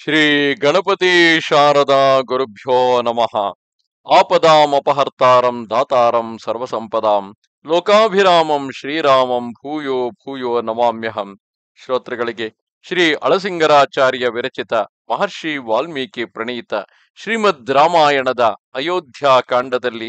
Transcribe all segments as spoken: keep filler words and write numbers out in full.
ಶ್ರೀ ಗಣಪತಿ ಶಾರದಾ ಗುರುಭ್ಯೋ ನಮಃ. ಆಪದಾಮಪಹರ್ತಾರಂ ದಾತಾರಂ ಸರ್ವಸಂಪದಾಂ ಲೋಕಾಭಿರಾಮಂ ಶ್ರೀರಾಮಂ ಭೂಯೋ ಭೂಯೋ ನಮಾಮ್ಯಹಂ. ಶ್ರೋತೃಗಳಿಗೆ ಶ್ರೀ ಅಳಸಿಂಗರಾಚಾರ್ಯ ವಿರಚಿತ ಮಹರ್ಷಿ ವಾಲ್ಮೀಕಿ ಪ್ರಣೀತ ಶ್ರೀಮದ್ ರಾಮಾಯಣದ ಅಯೋಧ್ಯ ಕಾಂಡದಲ್ಲಿ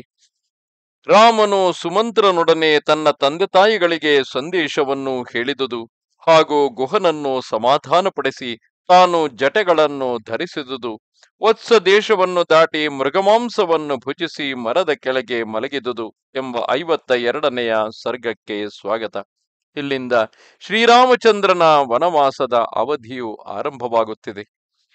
ರಾಮನು ಸುಮಂತ್ರನೊಡನೆ ತನ್ನ ತಂದೆ ತಾಯಿಗಳಿಗೆ ಸಂದೇಶವನ್ನು ಹೇಳಿದುದು ಹಾಗೂ ಗುಹನನ್ನು ಸಮಾಧಾನಪಡಿಸಿ ತಾನು ಜಟೆಗಳನ್ನು ಧರಿಸಿದುದು, ವತ್ಸ ದೇಶವನ್ನು ದಾಟಿ ಮೃಗಮಾಂಸವನ್ನು ಭುಜಿಸಿ ಮರದ ಕೆಳಗೆ ಮಲಗಿದುದು ಎಂಬ ಐವತ್ತ ಎರಡನೆಯ ಸರ್ಗಕ್ಕೆ ಸ್ವಾಗತ. ಇಲ್ಲಿಂದ ಶ್ರೀರಾಮಚಂದ್ರನ ವನವಾಸದ ಅವಧಿಯು ಆರಂಭವಾಗುತ್ತಿದೆ.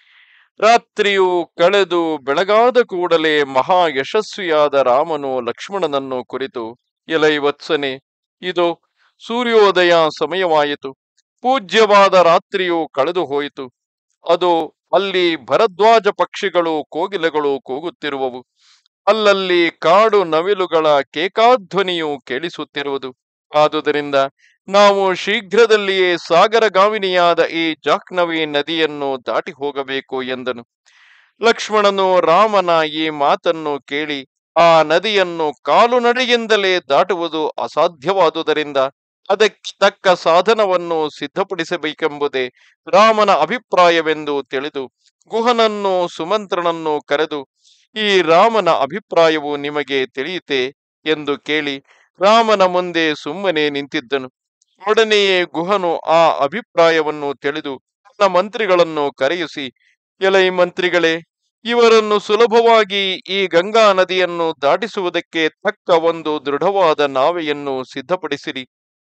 ರಾತ್ರಿಯು ಕಳೆದು ಬೆಳಗಾದ ಕೂಡಲೇ ಮಹಾ ಯಶಸ್ವಿಯಾದ ರಾಮನು ಲಕ್ಷ್ಮಣನನ್ನು ಕುರಿತು, ಎಲೈ ವತ್ಸನೆ, ಇದು ಸೂರ್ಯೋದಯ ಸಮಯವಾಯಿತು. ಪೂಜ್ಯವಾದ ರಾತ್ರಿಯು ಕಳೆದು ಹೋಯಿತು. ಅದು ಅಲ್ಲಿ ಭರದ್ವಾಜ ಪಕ್ಷಿಗಳು ಕೋಗಿಲೆಗಳು ಕೂಗುತ್ತಿರುವವು. ಅಲ್ಲಲ್ಲಿ ಕಾಡು ನವಿಲುಗಳ ಕೇಕಾಧ್ವನಿಯು ಕೇಳಿಸುತ್ತಿರುವುದು. ಆದುದರಿಂದ ನಾವು ಶೀಘ್ರದಲ್ಲಿಯೇ ಸಾಗರಗಾಮಿನಿಯಾದ ಈ ಜಾಹ್ನವಿ ನದಿಯನ್ನು ದಾಟಿ ಹೋಗಬೇಕು ಎಂದನು. ಲಕ್ಷ್ಮಣನು ರಾಮನ ಈ ಮಾತನ್ನು ಕೇಳಿ, ಆ ನದಿಯನ್ನು ಕಾಲು ನಡೆಯಿಂದಲೇ ದಾಟುವುದು ಅಸಾಧ್ಯವಾದುದರಿಂದ ಅದಕ್ಕೆ ತಕ್ಕ ಸಾಧನವನ್ನು ಸಿದ್ಧಪಡಿಸಬೇಕೆಂಬುದೇ ರಾಮನ ಅಭಿಪ್ರಾಯವೆಂದು ತಿಳಿದು ಗುಹನನ್ನು ಸುಮಂತ್ರನನ್ನು ಕರೆದು, ಈ ರಾಮನ ಅಭಿಪ್ರಾಯವು ನಿಮಗೆ ತಿಳಿಯಿತೆ ಎಂದು ಕೇಳಿ ರಾಮನ ಮುಂದೆ ಸುಮ್ಮನೆ ನಿಂತಿದ್ದನು. ಒಡನೆಯೇ ಗುಹನು ಆ ಅಭಿಪ್ರಾಯವನ್ನು ತಿಳಿದು ತನ್ನ ಮಂತ್ರಿಗಳನ್ನು ಕರೆಯಿಸಿ, ಎಲೈ ಮಂತ್ರಿಗಳೇ, ಇವರನ್ನು ಸುಲಭವಾಗಿ ಈ ಗಂಗಾ ನದಿಯನ್ನು ದಾಟಿಸುವುದಕ್ಕೆ ತಕ್ಕ ಒಂದು ದೃಢವಾದ ನಾವೆಯನ್ನು ಸಿದ್ಧಪಡಿಸಿರಿ.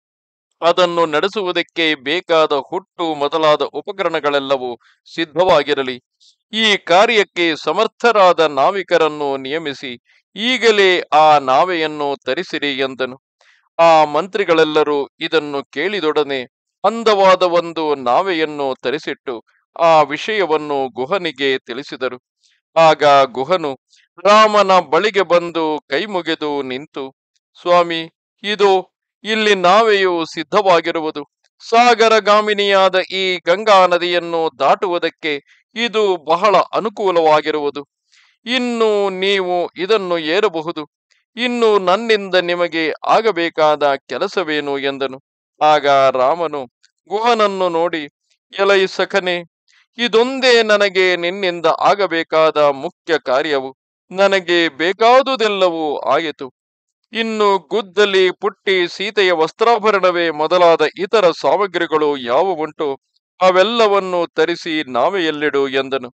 ಅದನ್ನು ನಡೆಸುವುದಕ್ಕೆ ಬೇಕಾದ ಹುಟ್ಟು ಮೊದಲಾದ ಉಪಕರಣಗಳೆಲ್ಲವೂ ಸಿದ್ಧವಾಗಿರಲಿ. ಈ ಕಾರ್ಯಕ್ಕೆ ಸಮರ್ಥರಾದ ನಾವಿಕರನ್ನು ನಿಯಮಿಸಿ ಈಗಲೇ ಆ ನಾವೆಯನ್ನು ತರಿಸಿರಿ ಎಂದನು. ಆ ಮಂತ್ರಿಗಳೆಲ್ಲರೂ ಇದನ್ನು ಕೇಳಿದೊಡನೆ ಅಂದವಾದ ಒಂದು ನಾವೆಯನ್ನು ತರಿಸಿಟ್ಟು ಆ ವಿಷಯವನ್ನು ಗುಹನಿಗೆ ತಿಳಿಸಿದರು. ಆಗ ಗುಹನು ರಾಮನ ಬಳಿಗೆ ಬಂದು ಕೈಮುಗಿದು ನಿಂತು, ಸ್ವಾಮಿ, ಇದು ಇಲ್ಲಿ ನಾವೆಯು ಸಿದ್ಧವಾಗಿರುವುದು. ಸಾಗರಗಾಮಿನಿಯಾದ ಈ ಗಂಗಾ ನದಿಯನ್ನು ದಾಟುವುದಕ್ಕೆ ಇದು ಬಹಳ ಅನುಕೂಲವಾಗಿರುವುದು. ಇನ್ನು ನೀವು ಇದನ್ನು ಏರಬಹುದು. ಇನ್ನು ನನ್ನಿಂದ ನಿಮಗೆ ಆಗಬೇಕಾದ ಕೆಲಸವೇನು ಎಂದನು. ಆಗ ರಾಮನು ಗುಹನನ್ನು ನೋಡಿ, ಎಲೈ ಸಖನೆ, ಇದೊಂದೇ ನನಗೆ ನಿನ್ನಿಂದ ಆಗಬೇಕಾದ ಮುಖ್ಯ ಕಾರ್ಯವು. ನನಗೆ ಬೇಕಾದುದೆಲ್ಲವೂ ಆಯಿತು. ಇನ್ನು ಗುದ್ದಲಿ, ಪುಟ್ಟಿ, ಸೀತೆಯ ವಸ್ತ್ರಾಭರಣವೇ ಮೊದಲಾದ ಇತರ ಸಾಮಗ್ರಿಗಳು ಯಾವುವುಂಟು ಅವೆಲ್ಲವನ್ನು ತರಿಸಿ ನಾವೆಯಲ್ಲಿಡು ಎಂದನು.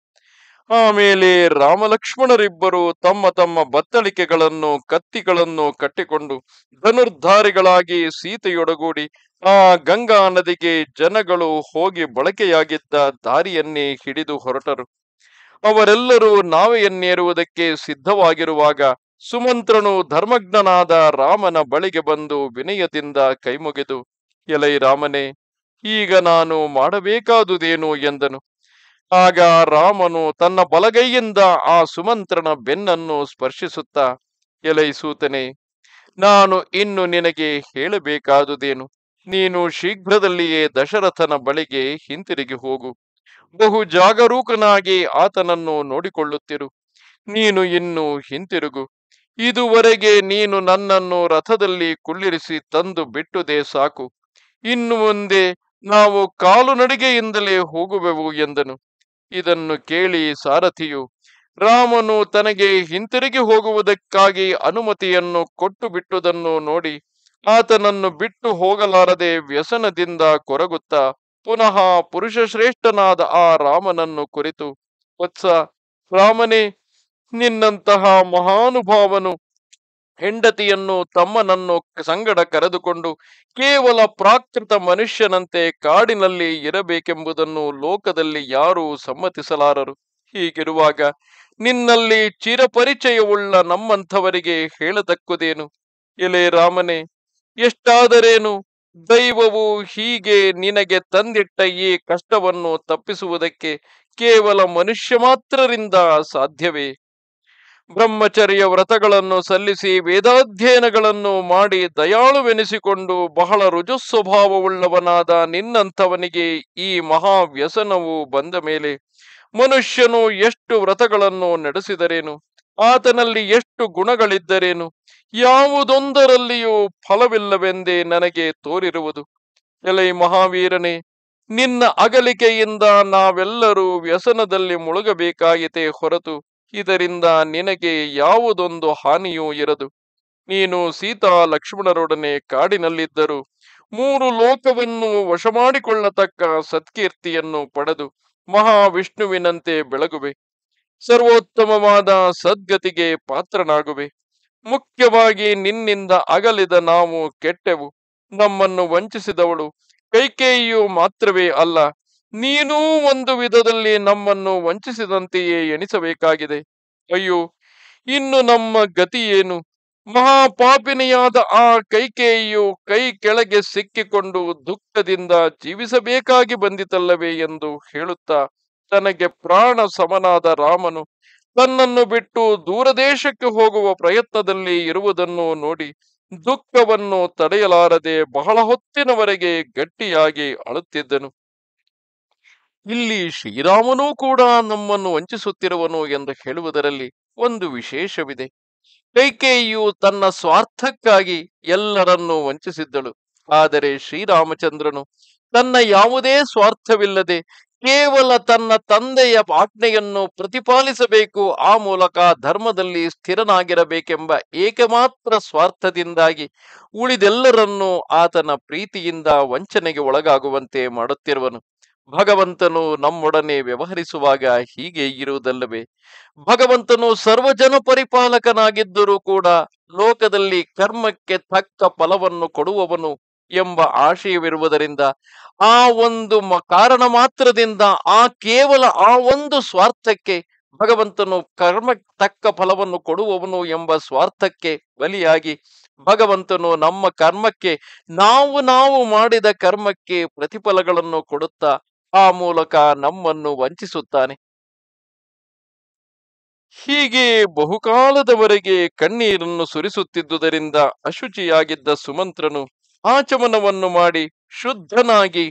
ಆಮೇಲೆ ರಾಮಲಕ್ಷ್ಮಣರಿಬ್ಬರು ತಮ್ಮ ತಮ್ಮ ಬತ್ತಳಿಕೆಗಳನ್ನು ಕತ್ತಿಗಳನ್ನು ಕಟ್ಟಿಕೊಂಡು ಧನುರ್ಧಾರಿಗಳಾಗಿ ಸೀತೆಯೊಡಗೂಡಿ ಆ ಗಂಗಾ ನದಿಗೆ ಜನಗಳು ಹೋಗಿ ಬಳಕೆಯಾಗಿದ್ದ ದಾರಿಯನ್ನೇ ಹಿಡಿದು ಹೊರಟರು. ಅವರೆಲ್ಲರೂ ನಾವೆಯನ್ನೇರುವುದಕ್ಕೆ ಸಿದ್ಧವಾಗಿರುವಾಗ ಸುಮಂತ್ರನು ಧರ್ಮಜ್ಞನಾದ ರಾಮನ ಬಳಿಗೆ ಬಂದು ವಿನಯದಿಂದ ಕೈಮುಗಿದು, ಎಲೈ ರಾಮನೇ, ಈಗ ನಾನು ಮಾಡಬೇಕಾದುದೇನು ಎಂದನು. ಆಗ ರಾಮನು ತನ್ನ ಬಲಗೈಯಿಂದ ಆ ಸುಮಂತ್ರನ ಬೆನ್ನನ್ನು ಸ್ಪರ್ಶಿಸುತ್ತಾ, ಎಲೈ ಸೂತನೆ, ನಾನು ಇನ್ನು ನಿನಗೆ ಹೇಳಬೇಕಾದುದೇನು? ನೀನು ಶೀಘ್ರದಲ್ಲಿಯೇ ದಶರಥನ ಬಳಿಗೆ ಹಿಂತಿರುಗಿ ಹೋಗು. ಬಹು ಜಾಗರೂಕನಾಗಿ ಆತನನ್ನು ನೋಡಿಕೊಳ್ಳುತ್ತಿರು. ನೀನು ಇನ್ನು ಹಿಂತಿರುಗು. ಇದುವರೆಗೆ ನೀನು ನನ್ನನ್ನು ರಥದಲ್ಲಿ ಕುಳ್ಳಿರಿಸಿ ತಂದು ಬಿಟ್ಟುದೇ ಸಾಕು. ಇನ್ನು ಮುಂದೆ ನಾವು ಕಾಲು ನಡಿಗೆಯಿಂದಲೇ ಹೋಗುವೆವು ಎಂದನು. ಇದನ್ನು ಕೇಳಿ ಸಾರಥಿಯು ರಾಮನು ತನಗೆ ಹಿಂತಿರುಗಿ ಹೋಗುವುದಕ್ಕಾಗಿ ಅನುಮತಿಯನ್ನು ಕೊಟ್ಟು ಬಿಟ್ಟುದನ್ನು ನೋಡಿ ಆತನನ್ನು ಬಿಟ್ಟು ಹೋಗಲಾರದೆ ವ್ಯಸನದಿಂದ ಕೊರಗುತ್ತಾ ಪುನಃ ಪುರುಷ ಶ್ರೇಷ್ಠನಾದ ಆ ರಾಮನನ್ನು ಕುರಿತು, ವತ್ಸ ರಾಮನೇ, ನಿನ್ನಂತಹ ಮಹಾನುಭಾವನು ಹೆಂಡತಿಯನ್ನು ತಮ್ಮನನ್ನು ಸಂಗಡ ಕರೆದುಕೊಂಡು ಕೇವಲ ಪ್ರಾಕೃತ ಮನುಷ್ಯನಂತೆ ಕಾಡಿನಲ್ಲಿ ಇರಬೇಕೆಂಬುದನ್ನು ಲೋಕದಲ್ಲಿ ಯಾರೂ ಸಮ್ಮತಿಸಲಾರರು. ಹೀಗಿರುವಾಗ ನಿನ್ನಲ್ಲಿ ಚಿರಪರಿಚಯವುಳ್ಳ ನಮ್ಮಂಥವರಿಗೆ ಹೇಳತಕ್ಕುದೇನು? ಎಲೆ ರಾಮನೇ, ಎಷ್ಟಾದರೇನು ದೈವವು ಹೀಗೆ ನಿನಗೆ ತಂದಿಟ್ಟ ಈ ಕಷ್ಟವನ್ನು ತಪ್ಪಿಸುವುದಕ್ಕೆ ಕೇವಲ ಮನುಷ್ಯ ಮಾತ್ರರಿಂದ ಸಾಧ್ಯವೇ? ಬ್ರಹ್ಮಚರ್ಯ ವ್ರತಗಳನ್ನು ಸಲ್ಲಿಸಿ ವೇದಾಧ್ಯಯನಗಳನ್ನು ಮಾಡಿ ದಯಾಳುವೆನಿಸಿಕೊಂಡು ಬಹಳ ರುಜು ಸ್ವಭಾವವುಳ್ಳವನಾದ ನಿನ್ನಂಥವನಿಗೆ ಈ ಮಹಾ ವ್ಯಸನವು ಬಂದ ಮೇಲೆ ಮನುಷ್ಯನು ಎಷ್ಟು ವ್ರತಗಳನ್ನು ನಡೆಸಿದರೇನು, ಆತನಲ್ಲಿ ಎಷ್ಟು ಗುಣಗಳಿದ್ದರೇನು, ಯಾವುದೊಂದರಲ್ಲಿಯೂ ಫಲವಿಲ್ಲವೆಂದೇ ನನಗೆ ತೋರಿರುವುದು. ಎಲೈ ಮಹಾವೀರನೇ, ನಿನ್ನ ಅಗಲಿಕೆಯಿಂದ ನಾವೆಲ್ಲರೂ ವ್ಯಸನದಲ್ಲಿ ಮುಳುಗಬೇಕಾಯಿತೇ ಹೊರತು ಇದರಿಂದ ನಿನಗೆ ಯಾವುದೊಂದು ಹಾನಿಯೂ ಇರದು. ನೀನು ಸೀತಾ ಲಕ್ಷ್ಮಣರೊಡನೆ ಕಾಡಿನಲ್ಲಿದ್ದರು ಮೂರು ಲೋಕವನ್ನು ವಶ ಮಾಡಿಕೊಳ್ಳತಕ್ಕ ಸತ್ಕೀರ್ತಿಯನ್ನು ಪಡೆದು ಮಹಾವಿಷ್ಣುವಿನಂತೆ ಬೆಳಗುವೆ. ಸರ್ವೋತ್ತಮವಾದ ಸದ್ಗತಿಗೆ ಪಾತ್ರನಾಗುವೆ. ಮುಖ್ಯವಾಗಿ ನಿನ್ನಿಂದ ಅಗಲಿದ ನಾವು ಕೆಟ್ಟೆವು. ನಮ್ಮನ್ನು ವಂಚಿಸಿದವಳು ಕೈಕೇಯಿಯು ಮಾತ್ರವೇ ಅಲ್ಲ, ನೀನೂ ಒಂದು ವಿಧದಲ್ಲಿ ನಮ್ಮನ್ನು ವಂಚಿಸಿದಂತೆಯೇ ಎಣಿಸಬೇಕಾಗಿದೆ. ಅಯ್ಯೋ, ಇನ್ನು ನಮ್ಮ ಗತಿ ಏನು? ಮಹಾಪಾಪಿನಿಯಾದ ಆ ಕೈಕೇಯಿಯು ಕೈ ಕೆಳಗೆ ಸಿಕ್ಕಿಕೊಂಡು ದುಃಖದಿಂದ ಜೀವಿಸಬೇಕಾಗಿ ಬಂದಿತಲ್ಲವೇ ಎಂದು ಹೇಳುತ್ತಾ ತನಗೆ ಪ್ರಾಣ ಸಮನಾದ ರಾಮನು ತನ್ನನ್ನು ಬಿಟ್ಟು ದೂರದೇಶಕ್ಕೆ ಹೋಗುವ ಪ್ರಯತ್ನದಲ್ಲಿ ಇರುವುದನ್ನು ನೋಡಿ ದುಃಖವನ್ನು ತಡೆಯಲಾರದೆ ಬಹಳ ಹೊತ್ತಿನವರೆಗೆ ಗಟ್ಟಿಯಾಗಿ ಅಳುತ್ತಿದ್ದನು. ಇಲ್ಲಿ ಶ್ರೀರಾಮನೂ ಕೂಡ ನಮ್ಮನ್ನು ವಂಚಿಸುತ್ತಿರುವನು ಎಂದು ಹೇಳುವುದರಲ್ಲಿ ಒಂದು ವಿಶೇಷವಿದೆ. ಕೈಕೇಯಿಯು ತನ್ನ ಸ್ವಾರ್ಥಕ್ಕಾಗಿ ಎಲ್ಲರನ್ನೂ ವಂಚಿಸಿದ್ದಳು. ಆದರೆ ಶ್ರೀರಾಮಚಂದ್ರನು ತನ್ನ ಯಾವುದೇ ಸ್ವಾರ್ಥವಿಲ್ಲದೆ ಕೇವಲ ತನ್ನ ತಂದೆಯ ಆಜ್ಞೆಯನ್ನು ಪ್ರತಿಪಾಲಿಸಬೇಕು, ಆ ಮೂಲಕ ಧರ್ಮದಲ್ಲಿ ಸ್ಥಿರನಾಗಿರಬೇಕೆಂಬ ಏಕಮಾತ್ರ ಸ್ವಾರ್ಥದಿಂದಾಗಿ ಉಳಿದೆಲ್ಲರನ್ನೂ ಆತನ ಪ್ರೀತಿಯಿಂದ ವಂಚನೆಗೆ ಒಳಗಾಗುವಂತೆ ಮಾಡುತ್ತಿರುವನು. ಭಗವಂತನು ನಮ್ಮೊಡನೆ ವ್ಯವಹರಿಸುವಾಗ ಹೀಗೆ ಇರುವುದಲ್ಲವೇ? ಭಗವಂತನು ಸರ್ವಜನ ಪರಿಪಾಲಕನಾಗಿದ್ದರೂ ಕೂಡ ಲೋಕದಲ್ಲಿ ಕರ್ಮಕ್ಕೆ ತಕ್ಕ ಫಲವನ್ನು ಕೊಡುವವನು ಎಂಬ ಆಶಯವಿರುವುದರಿಂದ ಆ ಒಂದು ಕಾರಣ ಮಾತ್ರದಿಂದ ಆ ಕೇವಲ ಆ ಒಂದು ಸ್ವಾರ್ಥಕ್ಕೆ ಭಗವಂತನು ಕರ್ಮ ತಕ್ಕ ಫಲವನ್ನು ಕೊಡುವವನು ಎಂಬ ಸ್ವಾರ್ಥಕ್ಕೆ ಬಲಿಯಾಗಿ ಭಗವಂತನು ನಮ್ಮ ಕರ್ಮಕ್ಕೆ ನಾವು ನಾವು ಮಾಡಿದ ಕರ್ಮಕ್ಕೆ ಪ್ರತಿಫಲಗಳನ್ನು ಕೊಡುತ್ತಾ ಆ ಮೂಲಕ ನಮ್ಮನ್ನು ವಂಚಿಸುತ್ತಾನೆ. ಹೀಗೆ ಬಹುಕಾಲದವರೆಗೆ ಕಣ್ಣೀರನ್ನು ಸುರಿಸುತ್ತಿದ್ದುದರಿಂದ ಅಶುಚಿಯಾಗಿದ್ದ ಸುಮಂತ್ರನು ಆಚಮನವನ್ನು ಮಾಡಿ ಶುದ್ಧನಾಗಿ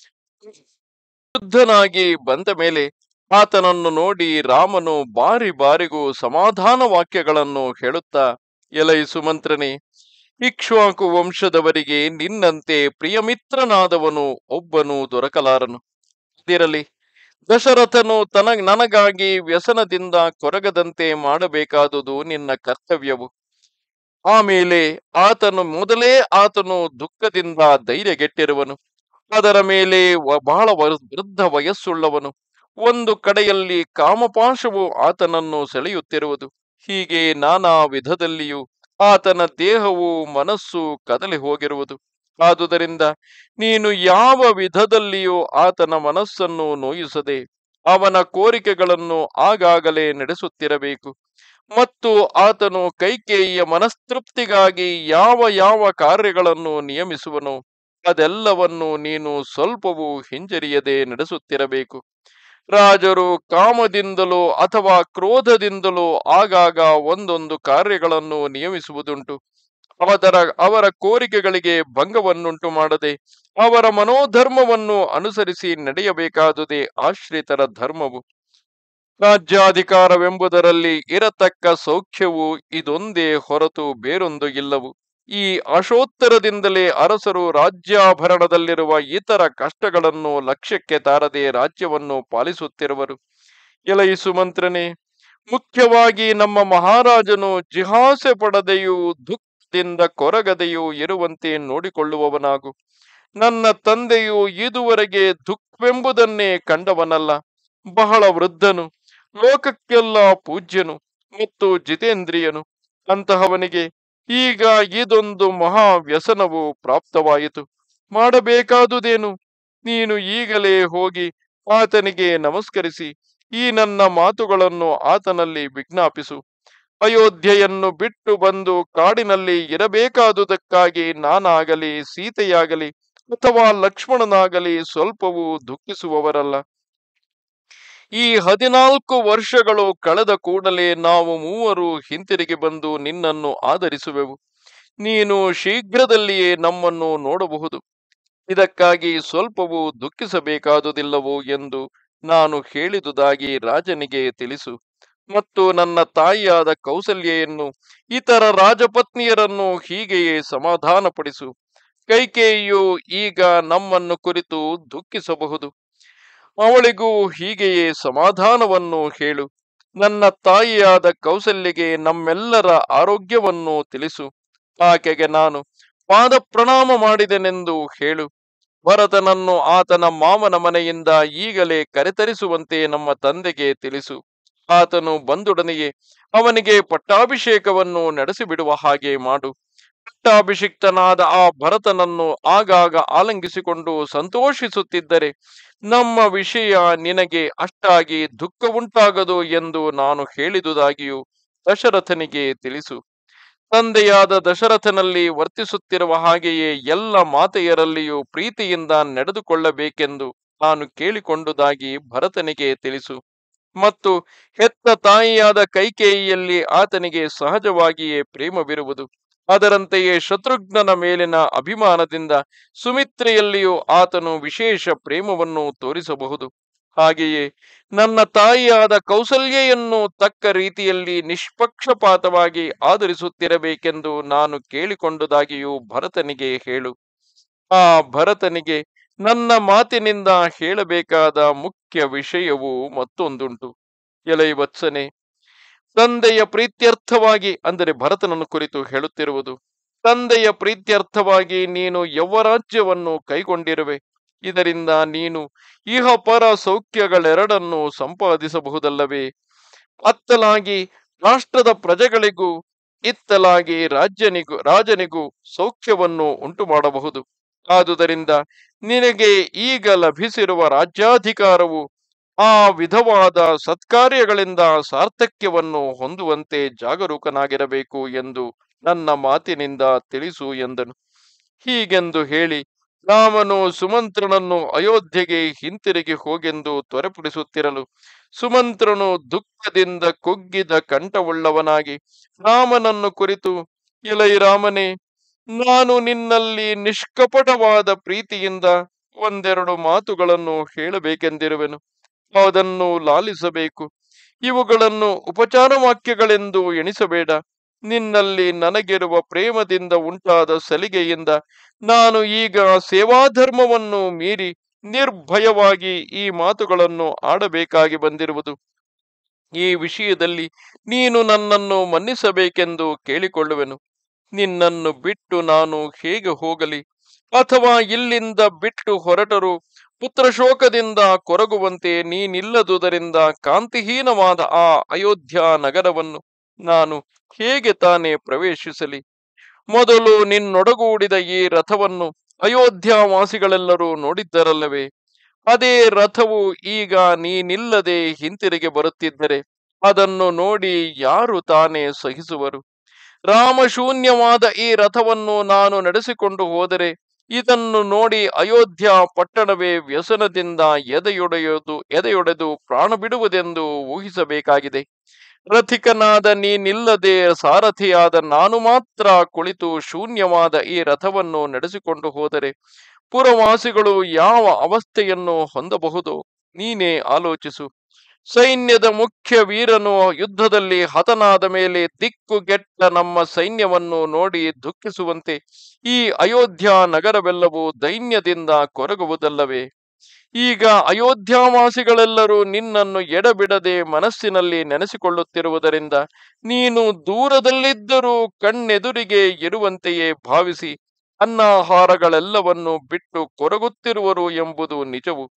ಶುದ್ಧನಾಗಿ ಬಂದ ಮೇಲೆ ಆತನನ್ನು ನೋಡಿ ರಾಮನು ಬಾರಿ ಬಾರಿಗೂ ಸಮಾಧಾನ ವಾಕ್ಯಗಳನ್ನು ಹೇಳುತ್ತಾ, ಎಲೈ ಸುಮಂತ್ರನೇ, ಇಕ್ಷ್ವಾಕು ವಂಶದವರಿಗೆ ನಿನ್ನಂತೆ ಪ್ರಿಯಮಿತ್ರನಾದವನು ಒಬ್ಬನು ದೊರಕಲಾರನು. ಇದಿರಲಿ, ದಶರಥನು ತನ ನನಗಾಗಿ ವ್ಯಸನದಿಂದ ಕೊರಗದಂತೆ ಮಾಡಬೇಕಾದುದು ನಿನ್ನ ಕರ್ತವ್ಯವು. ಆಮೇಲೆ ಆತನು ಮೊದಲೇ ಆತನು ದುಃಖದಿಂದ ಧೈರ್ಯಗೆಟ್ಟಿರುವನು. ಅದರ ಮೇಲೆ ಬಹಳ ವೃದ್ಧ ವಯಸ್ಸುಳ್ಳವನು. ಒಂದು ಕಡೆಯಲ್ಲಿ ಕಾಮಪಾಶವು ಆತನನ್ನು ಸೆಳೆಯುತ್ತಿರುವುದು. ಹೀಗೆ ನಾನಾ ವಿಧದಲ್ಲಿಯೂ ಆತನ ದೇಹವು ಮನಸ್ಸು ಕದಲಿ ಹೋಗಿರುವುದು. ಆದುದರಿಂದ ನೀನು ಯಾವ ವಿಧದಲ್ಲಿಯೂ ಆತನ ಮನಸ್ಸನ್ನು ನೋಯಿಸದೆ ಅವನ ಕೋರಿಕೆಗಳನ್ನು ಆಗಾಗಲೇ ನಡೆಸುತ್ತಿರಬೇಕು. ಮತ್ತು ಆತನು ಕೈಕೇಯಿಯ ಮನಸ್ತೃಪ್ತಿಗಾಗಿ ಯಾವ ಯಾವ ಕಾರ್ಯಗಳನ್ನು ನಿಯಮಿಸುವನೋ ಅದೆಲ್ಲವನ್ನು ನೀನು ಸ್ವಲ್ಪವೂ ಹಿಂಜರಿಯದೆ ನಡೆಸುತ್ತಿರಬೇಕು. ರಾಜರು ಕಾಮದಿಂದಲೋ ಅಥವಾ ಕ್ರೋಧದಿಂದಲೋ ಆಗಾಗ ಒಂದೊಂದು ಕಾರ್ಯಗಳನ್ನು ನಿಯಮಿಸುವುದುಂಟು. ಅವರ ಅವರ ಕೋರಿಕೆಗಳಿಗೆ ಭಂಗವನ್ನುಂಟು ಮಾಡದೆ ಅವರ ಮನೋಧರ್ಮವನ್ನು ಅನುಸರಿಸಿ ನಡೆಯಬೇಕಾದುದೇ ಆಶ್ರಿತರ ಧರ್ಮವು. ರಾಜ್ಯಾಧಿಕಾರವೆಂಬುದರಲ್ಲಿ ಇರತಕ್ಕ ಸೌಖ್ಯವು ಇದೊಂದೇ ಹೊರತು ಬೇರೊಂದು ಇಲ್ಲವು. ಈ ಆಶೋತ್ತರದಿಂದಲೇ ಅರಸರು ರಾಜ್ಯಾಭರಣದಲ್ಲಿರುವ ಇತರ ಕಷ್ಟಗಳನ್ನು ಲಕ್ಷ್ಯಕ್ಕೆ ತಾರದೆ ರಾಜ್ಯವನ್ನು ಪಾಲಿಸುತ್ತಿರುವರು. ಎಲೈ ಸುಮಂತ್ರನೇ, ಮುಖ್ಯವಾಗಿ ನಮ್ಮ ಮಹಾರಾಜನು ಜಿಹಾಸೆ ಪಡದೆಯೂ ದುಃಖದಿಂದ ಕೊರಗದೆಯೂ ಇರುವಂತೆ ನೋಡಿಕೊಳ್ಳುವವನಾಗು. ನನ್ನ ತಂದೆಯು ಇದುವರೆಗೆ ದುಃಖವೆಂಬುದನ್ನೇ ಕಂಡವನಲ್ಲ. ಬಹಳ ವೃದ್ಧನು, ಲೋಕಕ್ಕೆಲ್ಲ ಪೂಜ್ಯನು ಮತ್ತು ಜಿತೇಂದ್ರಿಯನು. ಅಂತಹವನಿಗೆ ಈಗ ಇದೊಂದು ಮಹಾ ವ್ಯಸನವು ಪ್ರಾಪ್ತವಾಯಿತು. ಮಾಡಬೇಕಾದುದೇನು? ನೀನು ಈಗಲೇ ಹೋಗಿ ಆತನಿಗೆ ನಮಸ್ಕರಿಸಿ ಈ ನನ್ನ ಮಾತುಗಳನ್ನು ಆತನಲ್ಲಿ ವಿಜ್ಞಾಪಿಸು. ಅಯೋಧ್ಯೆಯನ್ನು ಬಿಟ್ಟು ಬಂದು ಕಾಡಿನಲ್ಲಿ ಇರಬೇಕಾದುದಕ್ಕಾಗಿ ನಾನಾಗಲಿ ಸೀತೆಯಾಗಲಿ ಅಥವಾ ಲಕ್ಷ್ಮಣನಾಗಲಿ ಸ್ವಲ್ಪವೂ ದುಃಖಿಸುವವರಲ್ಲ. ಈ ಹದಿನಾಲ್ಕು ವರ್ಷಗಳು ಕಳೆದ ಕೂಡಲೇ ನಾವು ಮೂವರು ಹಿಂತಿರುಗಿ ಬಂದು ನಿನ್ನನ್ನು ಆದರಿಸುವೆವು. ನೀನು ಶೀಘ್ರದಲ್ಲಿಯೇ ನಮ್ಮನ್ನು ನೋಡಬಹುದು. ಇದಕ್ಕಾಗಿ ಸ್ವಲ್ಪವೂ ದುಃಖಿಸಬೇಕಾದುದಿಲ್ಲವೋ ಎಂದು ನಾನು ಹೇಳಿದುದಾಗಿ ರಾಜನಿಗೆ ತಿಳಿಸು. ಮತ್ತು ನನ್ನ ತಾಯಿಯಾದ ಕೌಸಲ್ಯೆಯನ್ನು, ಇತರ ರಾಜಪತ್ನಿಯರನ್ನು ಹೀಗೆಯೇ ಸಮಾಧಾನಪಡಿಸು. ಕೈಕೇಯಿಯು ಈಗ ನಮ್ಮನ್ನು ಕುರಿತು ದುಃಖಿಸಬಹುದು. ಅವಳಿಗೂ ಹೀಗೆಯೇ ಸಮಾಧಾನವನ್ನು ಹೇಳು. ನನ್ನ ತಾಯಿಯಾದ ಕೌಸಲ್ಯಗೆ ನಮ್ಮೆಲ್ಲರ ಆರೋಗ್ಯವನ್ನು ತಿಳಿಸು. ಆಕೆಗೆ ನಾನು ಪಾದ ಪ್ರಣಾಮ ಮಾಡಿದೆನೆಂದು ಹೇಳು. ಭರತನನ್ನು ಆತನ ಮಾಮನ ಮನೆಯಿಂದ ಈಗಲೇ ಕರೆತರಿಸುವಂತೆ ನಮ್ಮ ತಂದೆಗೆ ತಿಳಿಸು. ಆತನು ಬಂದೊಡನೆಯೇ ಅವನಿಗೆ ಪಟ್ಟಾಭಿಷೇಕವನ್ನು ನಡೆಸಿಬಿಡುವ ಹಾಗೆ ಮಾಡು. ಪಟ್ಟಾಭಿಷಿಕ್ತನಾದ ಆ ಭರತನನ್ನು ಆಗಾಗ ಆಲಂಗಿಸಿಕೊಂಡು ಸಂತೋಷಿಸುತ್ತಿದ್ದರೆ ನಮ್ಮ ವಿಷಯ ನಿನಗೆ ಅಷ್ಟಾಗಿ ದುಃಖ ಉಂಟಾಗದು ಎಂದು ನಾನು ಹೇಳಿದುದಾಗಿಯೂ ದಶರಥನಿಗೆ ತಿಳಿಸು. ತಂದೆಯಾದ ದಶರಥನಲ್ಲಿ ವರ್ತಿಸುತ್ತಿರುವ ಹಾಗೆಯೇ ಎಲ್ಲ ಮಾತೆಯರಲ್ಲಿಯೂ ಪ್ರೀತಿಯಿಂದ ನಡೆದುಕೊಳ್ಳಬೇಕೆಂದು ನಾನು ಕೇಳಿಕೊಂಡುದಾಗಿ ಭರತನಿಗೆ ತಿಳಿಸು. ಮತ್ತು ಹೆತ್ತ ತಾಯಿಯಾದ ಕೈಕೇಯಿಯಲ್ಲಿ ಆತನಿಗೆ ಸಹಜವಾಗಿಯೇ ಪ್ರೇಮವಿರುವುದು. ಅದರಂತೆಯೇ ಶತ್ರುಘ್ನನ ಮೇಲಿನ ಅಭಿಮಾನದಿಂದ ಸುಮಿತ್ರೆಯಲ್ಲಿಯೂ ಆತನು ವಿಶೇಷ ಪ್ರೇಮವನ್ನು ತೋರಿಸಬಹುದು. ಹಾಗೆಯೇ ನನ್ನ ತಾಯಿಯಾದ ಕೌಸಲ್ಯೆಯನ್ನು ತಕ್ಕ ರೀತಿಯಲ್ಲಿ ನಿಷ್ಪಕ್ಷಪಾತವಾಗಿ ಆದರಿಸುತ್ತಿರಬೇಕೆಂದು ನಾನು ಕೇಳಿಕೊಂಡುದಾಗಿಯೂ ಭರತನಿಗೆ ಹೇಳು. ಆ ಭರತನಿಗೆ ನನ್ನ ಮಾತಿನಿಂದ ಹೇಳಬೇಕಾದ ಮುಖ್ಯ ವಿಷಯವು ಮತ್ತೊಂದುಂಟು. ಎಲೈ ವತ್ಸನೆ, ತಂದೆಯ ಪ್ರೀತ್ಯರ್ಥವಾಗಿ, ಅಂದರೆ ಭರತನನ್ನು ಕುರಿತು ಹೇಳುತ್ತಿರುವುದು, ತಂದೆಯ ಪ್ರೀತ್ಯರ್ಥವಾಗಿ ನೀನು ಯೌವರಾಜ್ಯವನ್ನು ಕೈಗೊಂಡಿರುವೆ. ಇದರಿಂದ ನೀನು ಇಹ ಪರ ಸೌಖ್ಯಗಳೆರಡನ್ನು ಸಂಪಾದಿಸಬಹುದಲ್ಲವೇ? ಅತ್ತಲಾಗಿ ರಾಷ್ಟ್ರದ ಪ್ರಜೆಗಳಿಗೂ, ಇತ್ತಲಾಗಿ ರಾಜ್ಯನಿಗೂ ರಾಜನಿಗೂ ಸೌಖ್ಯವನ್ನು ಉಂಟು ಮಾಡಬಹುದು. ಆದುದರಿಂದ ನಿನಗೆ ಈಗ ಲಭಿಸಿರುವ ರಾಜ್ಯಾಧಿಕಾರವು ಆ ವಿಧವಾದ ಸತ್ಕಾರ್ಯಗಳಿಂದ ಸಾರ್ಥಕ್ಯವನ್ನು ಹೊಂದುವಂತೆ ಜಾಗರೂಕನಾಗಿರಬೇಕು ಎಂದು ನನ್ನ ಮಾತಿನಿಂದ ತಿಳಿಸು ಎಂದನು. ಹೀಗೆಂದು ಹೇಳಿ ರಾಮನು ಸುಮಂತ್ರನನ್ನು ಅಯೋಧ್ಯೆಗೆ ಹಿಂತಿರುಗಿ ಹೋಗೆಂದು ತ್ವರೆಪಡಿಸುತ್ತಿರಲು, ಸುಮಂತ್ರನು ದುಃಖದಿಂದ ಕುಗ್ಗಿದ ಕಂಠವುಳ್ಳವನಾಗಿ ರಾಮನನ್ನು ಕುರಿತು, ಎಲೈ ರಾಮನೇ, ನಾನು ನಿನ್ನಲ್ಲಿ ನಿಷ್ಕಪಟವಾದ ಪ್ರೀತಿಯಿಂದ ಒಂದೆರಡು ಮಾತುಗಳನ್ನು ಹೇಳಬೇಕೆಂದಿರುವೆನು. ಅದನ್ನು ಲಾಲಿಸಬೇಕು. ಇವುಗಳನ್ನು ಉಪಚಾರ ವಾಕ್ಯಗಳೆಂದು ಎಣಿಸಬೇಡ. ನಿನ್ನಲ್ಲಿ ನನಗಿರುವ ಪ್ರೇಮದಿಂದ ಉಂಟಾದ ಸಲಿಗೆಯಿಂದ ನಾನು ಈಗ ಸೇವಾಧರ್ಮವನ್ನು ಮೀರಿ ನಿರ್ಭಯವಾಗಿ ಈ ಮಾತುಗಳನ್ನು ಆಡಬೇಕಾಗಿ ಬಂದಿರುವುದು. ಈ ವಿಷಯದಲ್ಲಿ ನೀನು ನನ್ನನ್ನು ಮನ್ನಿಸಬೇಕೆಂದು ಕೇಳಿಕೊಳ್ಳುವೆನು. ನಿನ್ನನ್ನು ಬಿಟ್ಟು ನಾನು ಹೇಗೆ ಹೋಗಲಿ? ಅಥವಾ ಇಲ್ಲಿಂದ ಬಿಟ್ಟು ಹೊರಟರು ಪುತ್ರಶೋಕದಿಂದ ಕೊರಗುವಂತೆ ನೀನಿಲ್ಲದುದರಿಂದ ಕಾಂತಿಹೀನವಾದ ಆ ಅಯೋಧ್ಯ ನಗರವನ್ನು ನಾನು ಹೇಗೆ ತಾನೇ ಪ್ರವೇಶಿಸಲಿ? ಮೊದಲು ನಿನ್ನೊಡಗೂಡಿದ ಈ ರಥವನ್ನು ಅಯೋಧ್ಯಾವಾಸಿಗಳೆಲ್ಲರೂ ನೋಡಿದ್ದರಲ್ಲವೇ? ಅದೇ ರಥವು ಈಗ ನೀನಿಲ್ಲದೆ ಹಿಂತಿರುಗಿ ಬರುತ್ತಿದ್ದರೆ ಅದನ್ನು ನೋಡಿ ಯಾರು ತಾನೇ ಸಹಿಸುವರು? ರಾಮಶೂನ್ಯವಾದ ಈ ರಥವನ್ನು ನಾನು ನಡೆಸಿಕೊಂಡು ಹೋದರೆ ಇದನ್ನು ನೋಡಿ ಅಯೋಧ್ಯ ಪಟ್ಟಣವೇ ವ್ಯಸನದಿಂದ ಎದೆಯೊಡೆಯುವುದು ಎದೆಯೊಡೆದು ಪ್ರಾಣ ಬಿಡುವುದೆಂದು ಊಹಿಸಬೇಕಾಗಿದೆ. ರಥಿಕನಾದ ನೀನಿಲ್ಲದೆ ಸಾರಥಿಯಾದ ನಾನು ಮಾತ್ರ ಕುಳಿತು ಶೂನ್ಯವಾದ ಈ ರಥವನ್ನು ನಡೆಸಿಕೊಂಡು ಹೋದರೆ ಪುರವಾಸಿಗಳು ಯಾವ ಅವಸ್ಥೆಯನ್ನು ಹೊಂದಬಹುದು ನೀನೇ ಆಲೋಚಿಸು. ಸೈನ್ಯದ ಮುಖ್ಯ ವೀರನು ಯುದ್ಧದಲ್ಲಿ ಹತನಾದ ಮೇಲೆ ದಿಕ್ಕುಗೆಟ್ಟ ನಮ್ಮ ಸೈನ್ಯವನ್ನು ನೋಡಿ ದುಃಖಿಸುವಂತೆ ಈ ಅಯೋಧ್ಯ ನಗರವೆಲ್ಲವೂ ದೈನ್ಯದಿಂದ ಕೊರಗುವುದಲ್ಲವೇ? ಈಗ ಅಯೋಧ್ಯಾವಾಸಿಗಳೆಲ್ಲರೂ ನಿನ್ನನ್ನು ಎಡಬಿಡದೆ ಮನಸ್ಸಿನಲ್ಲಿ ನೆನೆಸಿಕೊಳ್ಳುತ್ತಿರುವುದರಿಂದ ನೀನು ದೂರದಲ್ಲಿದ್ದರೂ ಕಣ್ಣೆದುರಿಗೆ ಇರುವಂತೆಯೇ ಭಾವಿಸಿ ಅನ್ನಾಹಾರಗಳೆಲ್ಲವನ್ನು ಬಿಟ್ಟು ಕೊರಗುತ್ತಿರುವರು ಎಂಬುದು ನಿಜವು.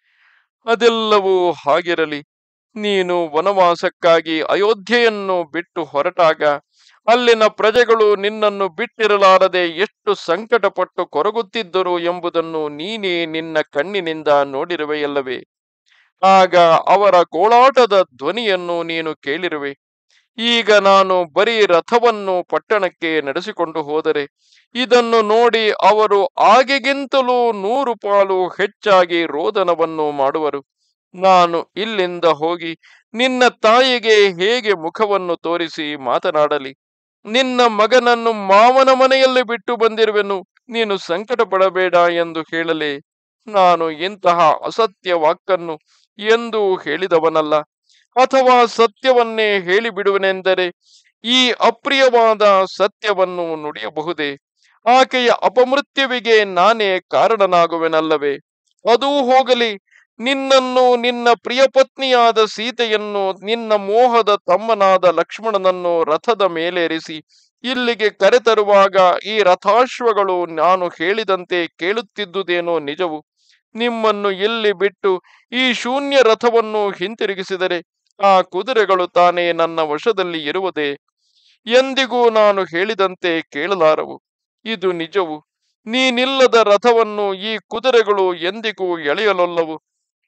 ಅದೆಲ್ಲವೂ ಹಾಗಿರಲಿ. ನೀನು ವನವಾಸಕ್ಕಾಗಿ ಅಯೋಧ್ಯೆಯನ್ನು ಬಿಟ್ಟು ಹೊರಟಾಗ ಅಲ್ಲಿನ ಪ್ರಜೆಗಳು ನಿನ್ನನ್ನು ಬಿಟ್ಟಿರಲಾರದೆ ಎಷ್ಟು ಸಂಕಟಪಟ್ಟು ಕೊರಗುತ್ತಿದ್ದರು ಎಂಬುದನ್ನು ನೀನೇ ನಿನ್ನ ಕಣ್ಣಿನಿಂದ ನೋಡಿರುವೆಯಲ್ಲವೇ? ಆಗ ಅವರ ಗೋಳಾಟದ ಧ್ವನಿಯನ್ನು ನೀನು ಕೇಳಿರುವೆ. ಈಗ ನಾನು ಬರೀ ರಥವನ್ನು ಪಟ್ಟಣಕ್ಕೆ ನಡೆಸಿಕೊಂಡು ಹೋದರೆ ಇದನ್ನು ನೋಡಿ ಅವರು ಆಗೆಗಿಂತಲೂ ನೂರು ಪಾಲು ಹೆಚ್ಚಾಗಿ ರೋದನವನ್ನು ಮಾಡುವರು. ನಾನು ಇಲ್ಲಿಂದ ಹೋಗಿ ನಿನ್ನ ತಾಯಿಗೆ ಹೇಗೆ ಮುಖವನ್ನು ತೋರಿಸಿ ಮಾತನಾಡಲಿ? ನಿನ್ನ ಮಗನನ್ನು ಮಾವನ ಮನೆಯಲ್ಲಿ ಬಿಟ್ಟು ಬಂದಿರುವೆನು, ನೀನು ಸಂಕಟ ಪಡಬೇಡ ಎಂದು ಹೇಳಲೆ? ನಾನು ಇಂತಹ ಅಸತ್ಯ ವಾಕ್ಕನ್ನು ಎಂದು ಹೇಳಿದವನಲ್ಲ. ಅಥವಾ ಸತ್ಯವನ್ನೇ ಹೇಳಿಬಿಡುವನೆಂದರೆ ಈ ಅಪ್ರಿಯವಾದ ಸತ್ಯವನ್ನು ನುಡಿಯಬಹುದೇ? ಆಕೆಯ ಅಪಮೃತ್ಯುವಿಗೆ ನಾನೇ ಕಾರಣನಾಗುವೆನಲ್ಲವೇ? ಅದೂ ಹೋಗಲಿ, ನಿನ್ನನ್ನು, ನಿನ್ನ ಪ್ರಿಯ ಪತ್ನಿಯಾದ ಸೀತೆಯನ್ನು, ನಿನ್ನ ಮೋಹದ ತಮ್ಮನಾದ ಲಕ್ಷ್ಮಣನನ್ನು ರಥದ ಮೇಲೇರಿಸಿ ಇಲ್ಲಿಗೆ ಕರೆತರುವಾಗ ಈ ರಥಾಶ್ವಗಳು ನಾನು ಹೇಳಿದಂತೆ ಕೇಳುತ್ತಿದ್ದುದೇನೋ ನಿಜವು. ನಿಮ್ಮನ್ನು ಇಲ್ಲಿ ಬಿಟ್ಟು ಈ ಶೂನ್ಯ ರಥವನ್ನು ಹಿಂತಿರುಗಿಸಿದರೆ ಆ ಕುದುರೆಗಳು ತಾನೇ ನನ್ನ ವಶದಲ್ಲಿ ಇರುವುದೇ? ಎಂದಿಗೂ ನಾನು ಹೇಳಿದಂತೆ ಕೇಳಲಾರವು. ಇದು ನಿಜವು. ನೀನಿಲ್ಲದ ರಥವನ್ನು ಈ ಕುದುರೆಗಳು ಎಂದಿಗೂ ಎಳೆಯಲೊಲ್ಲವು.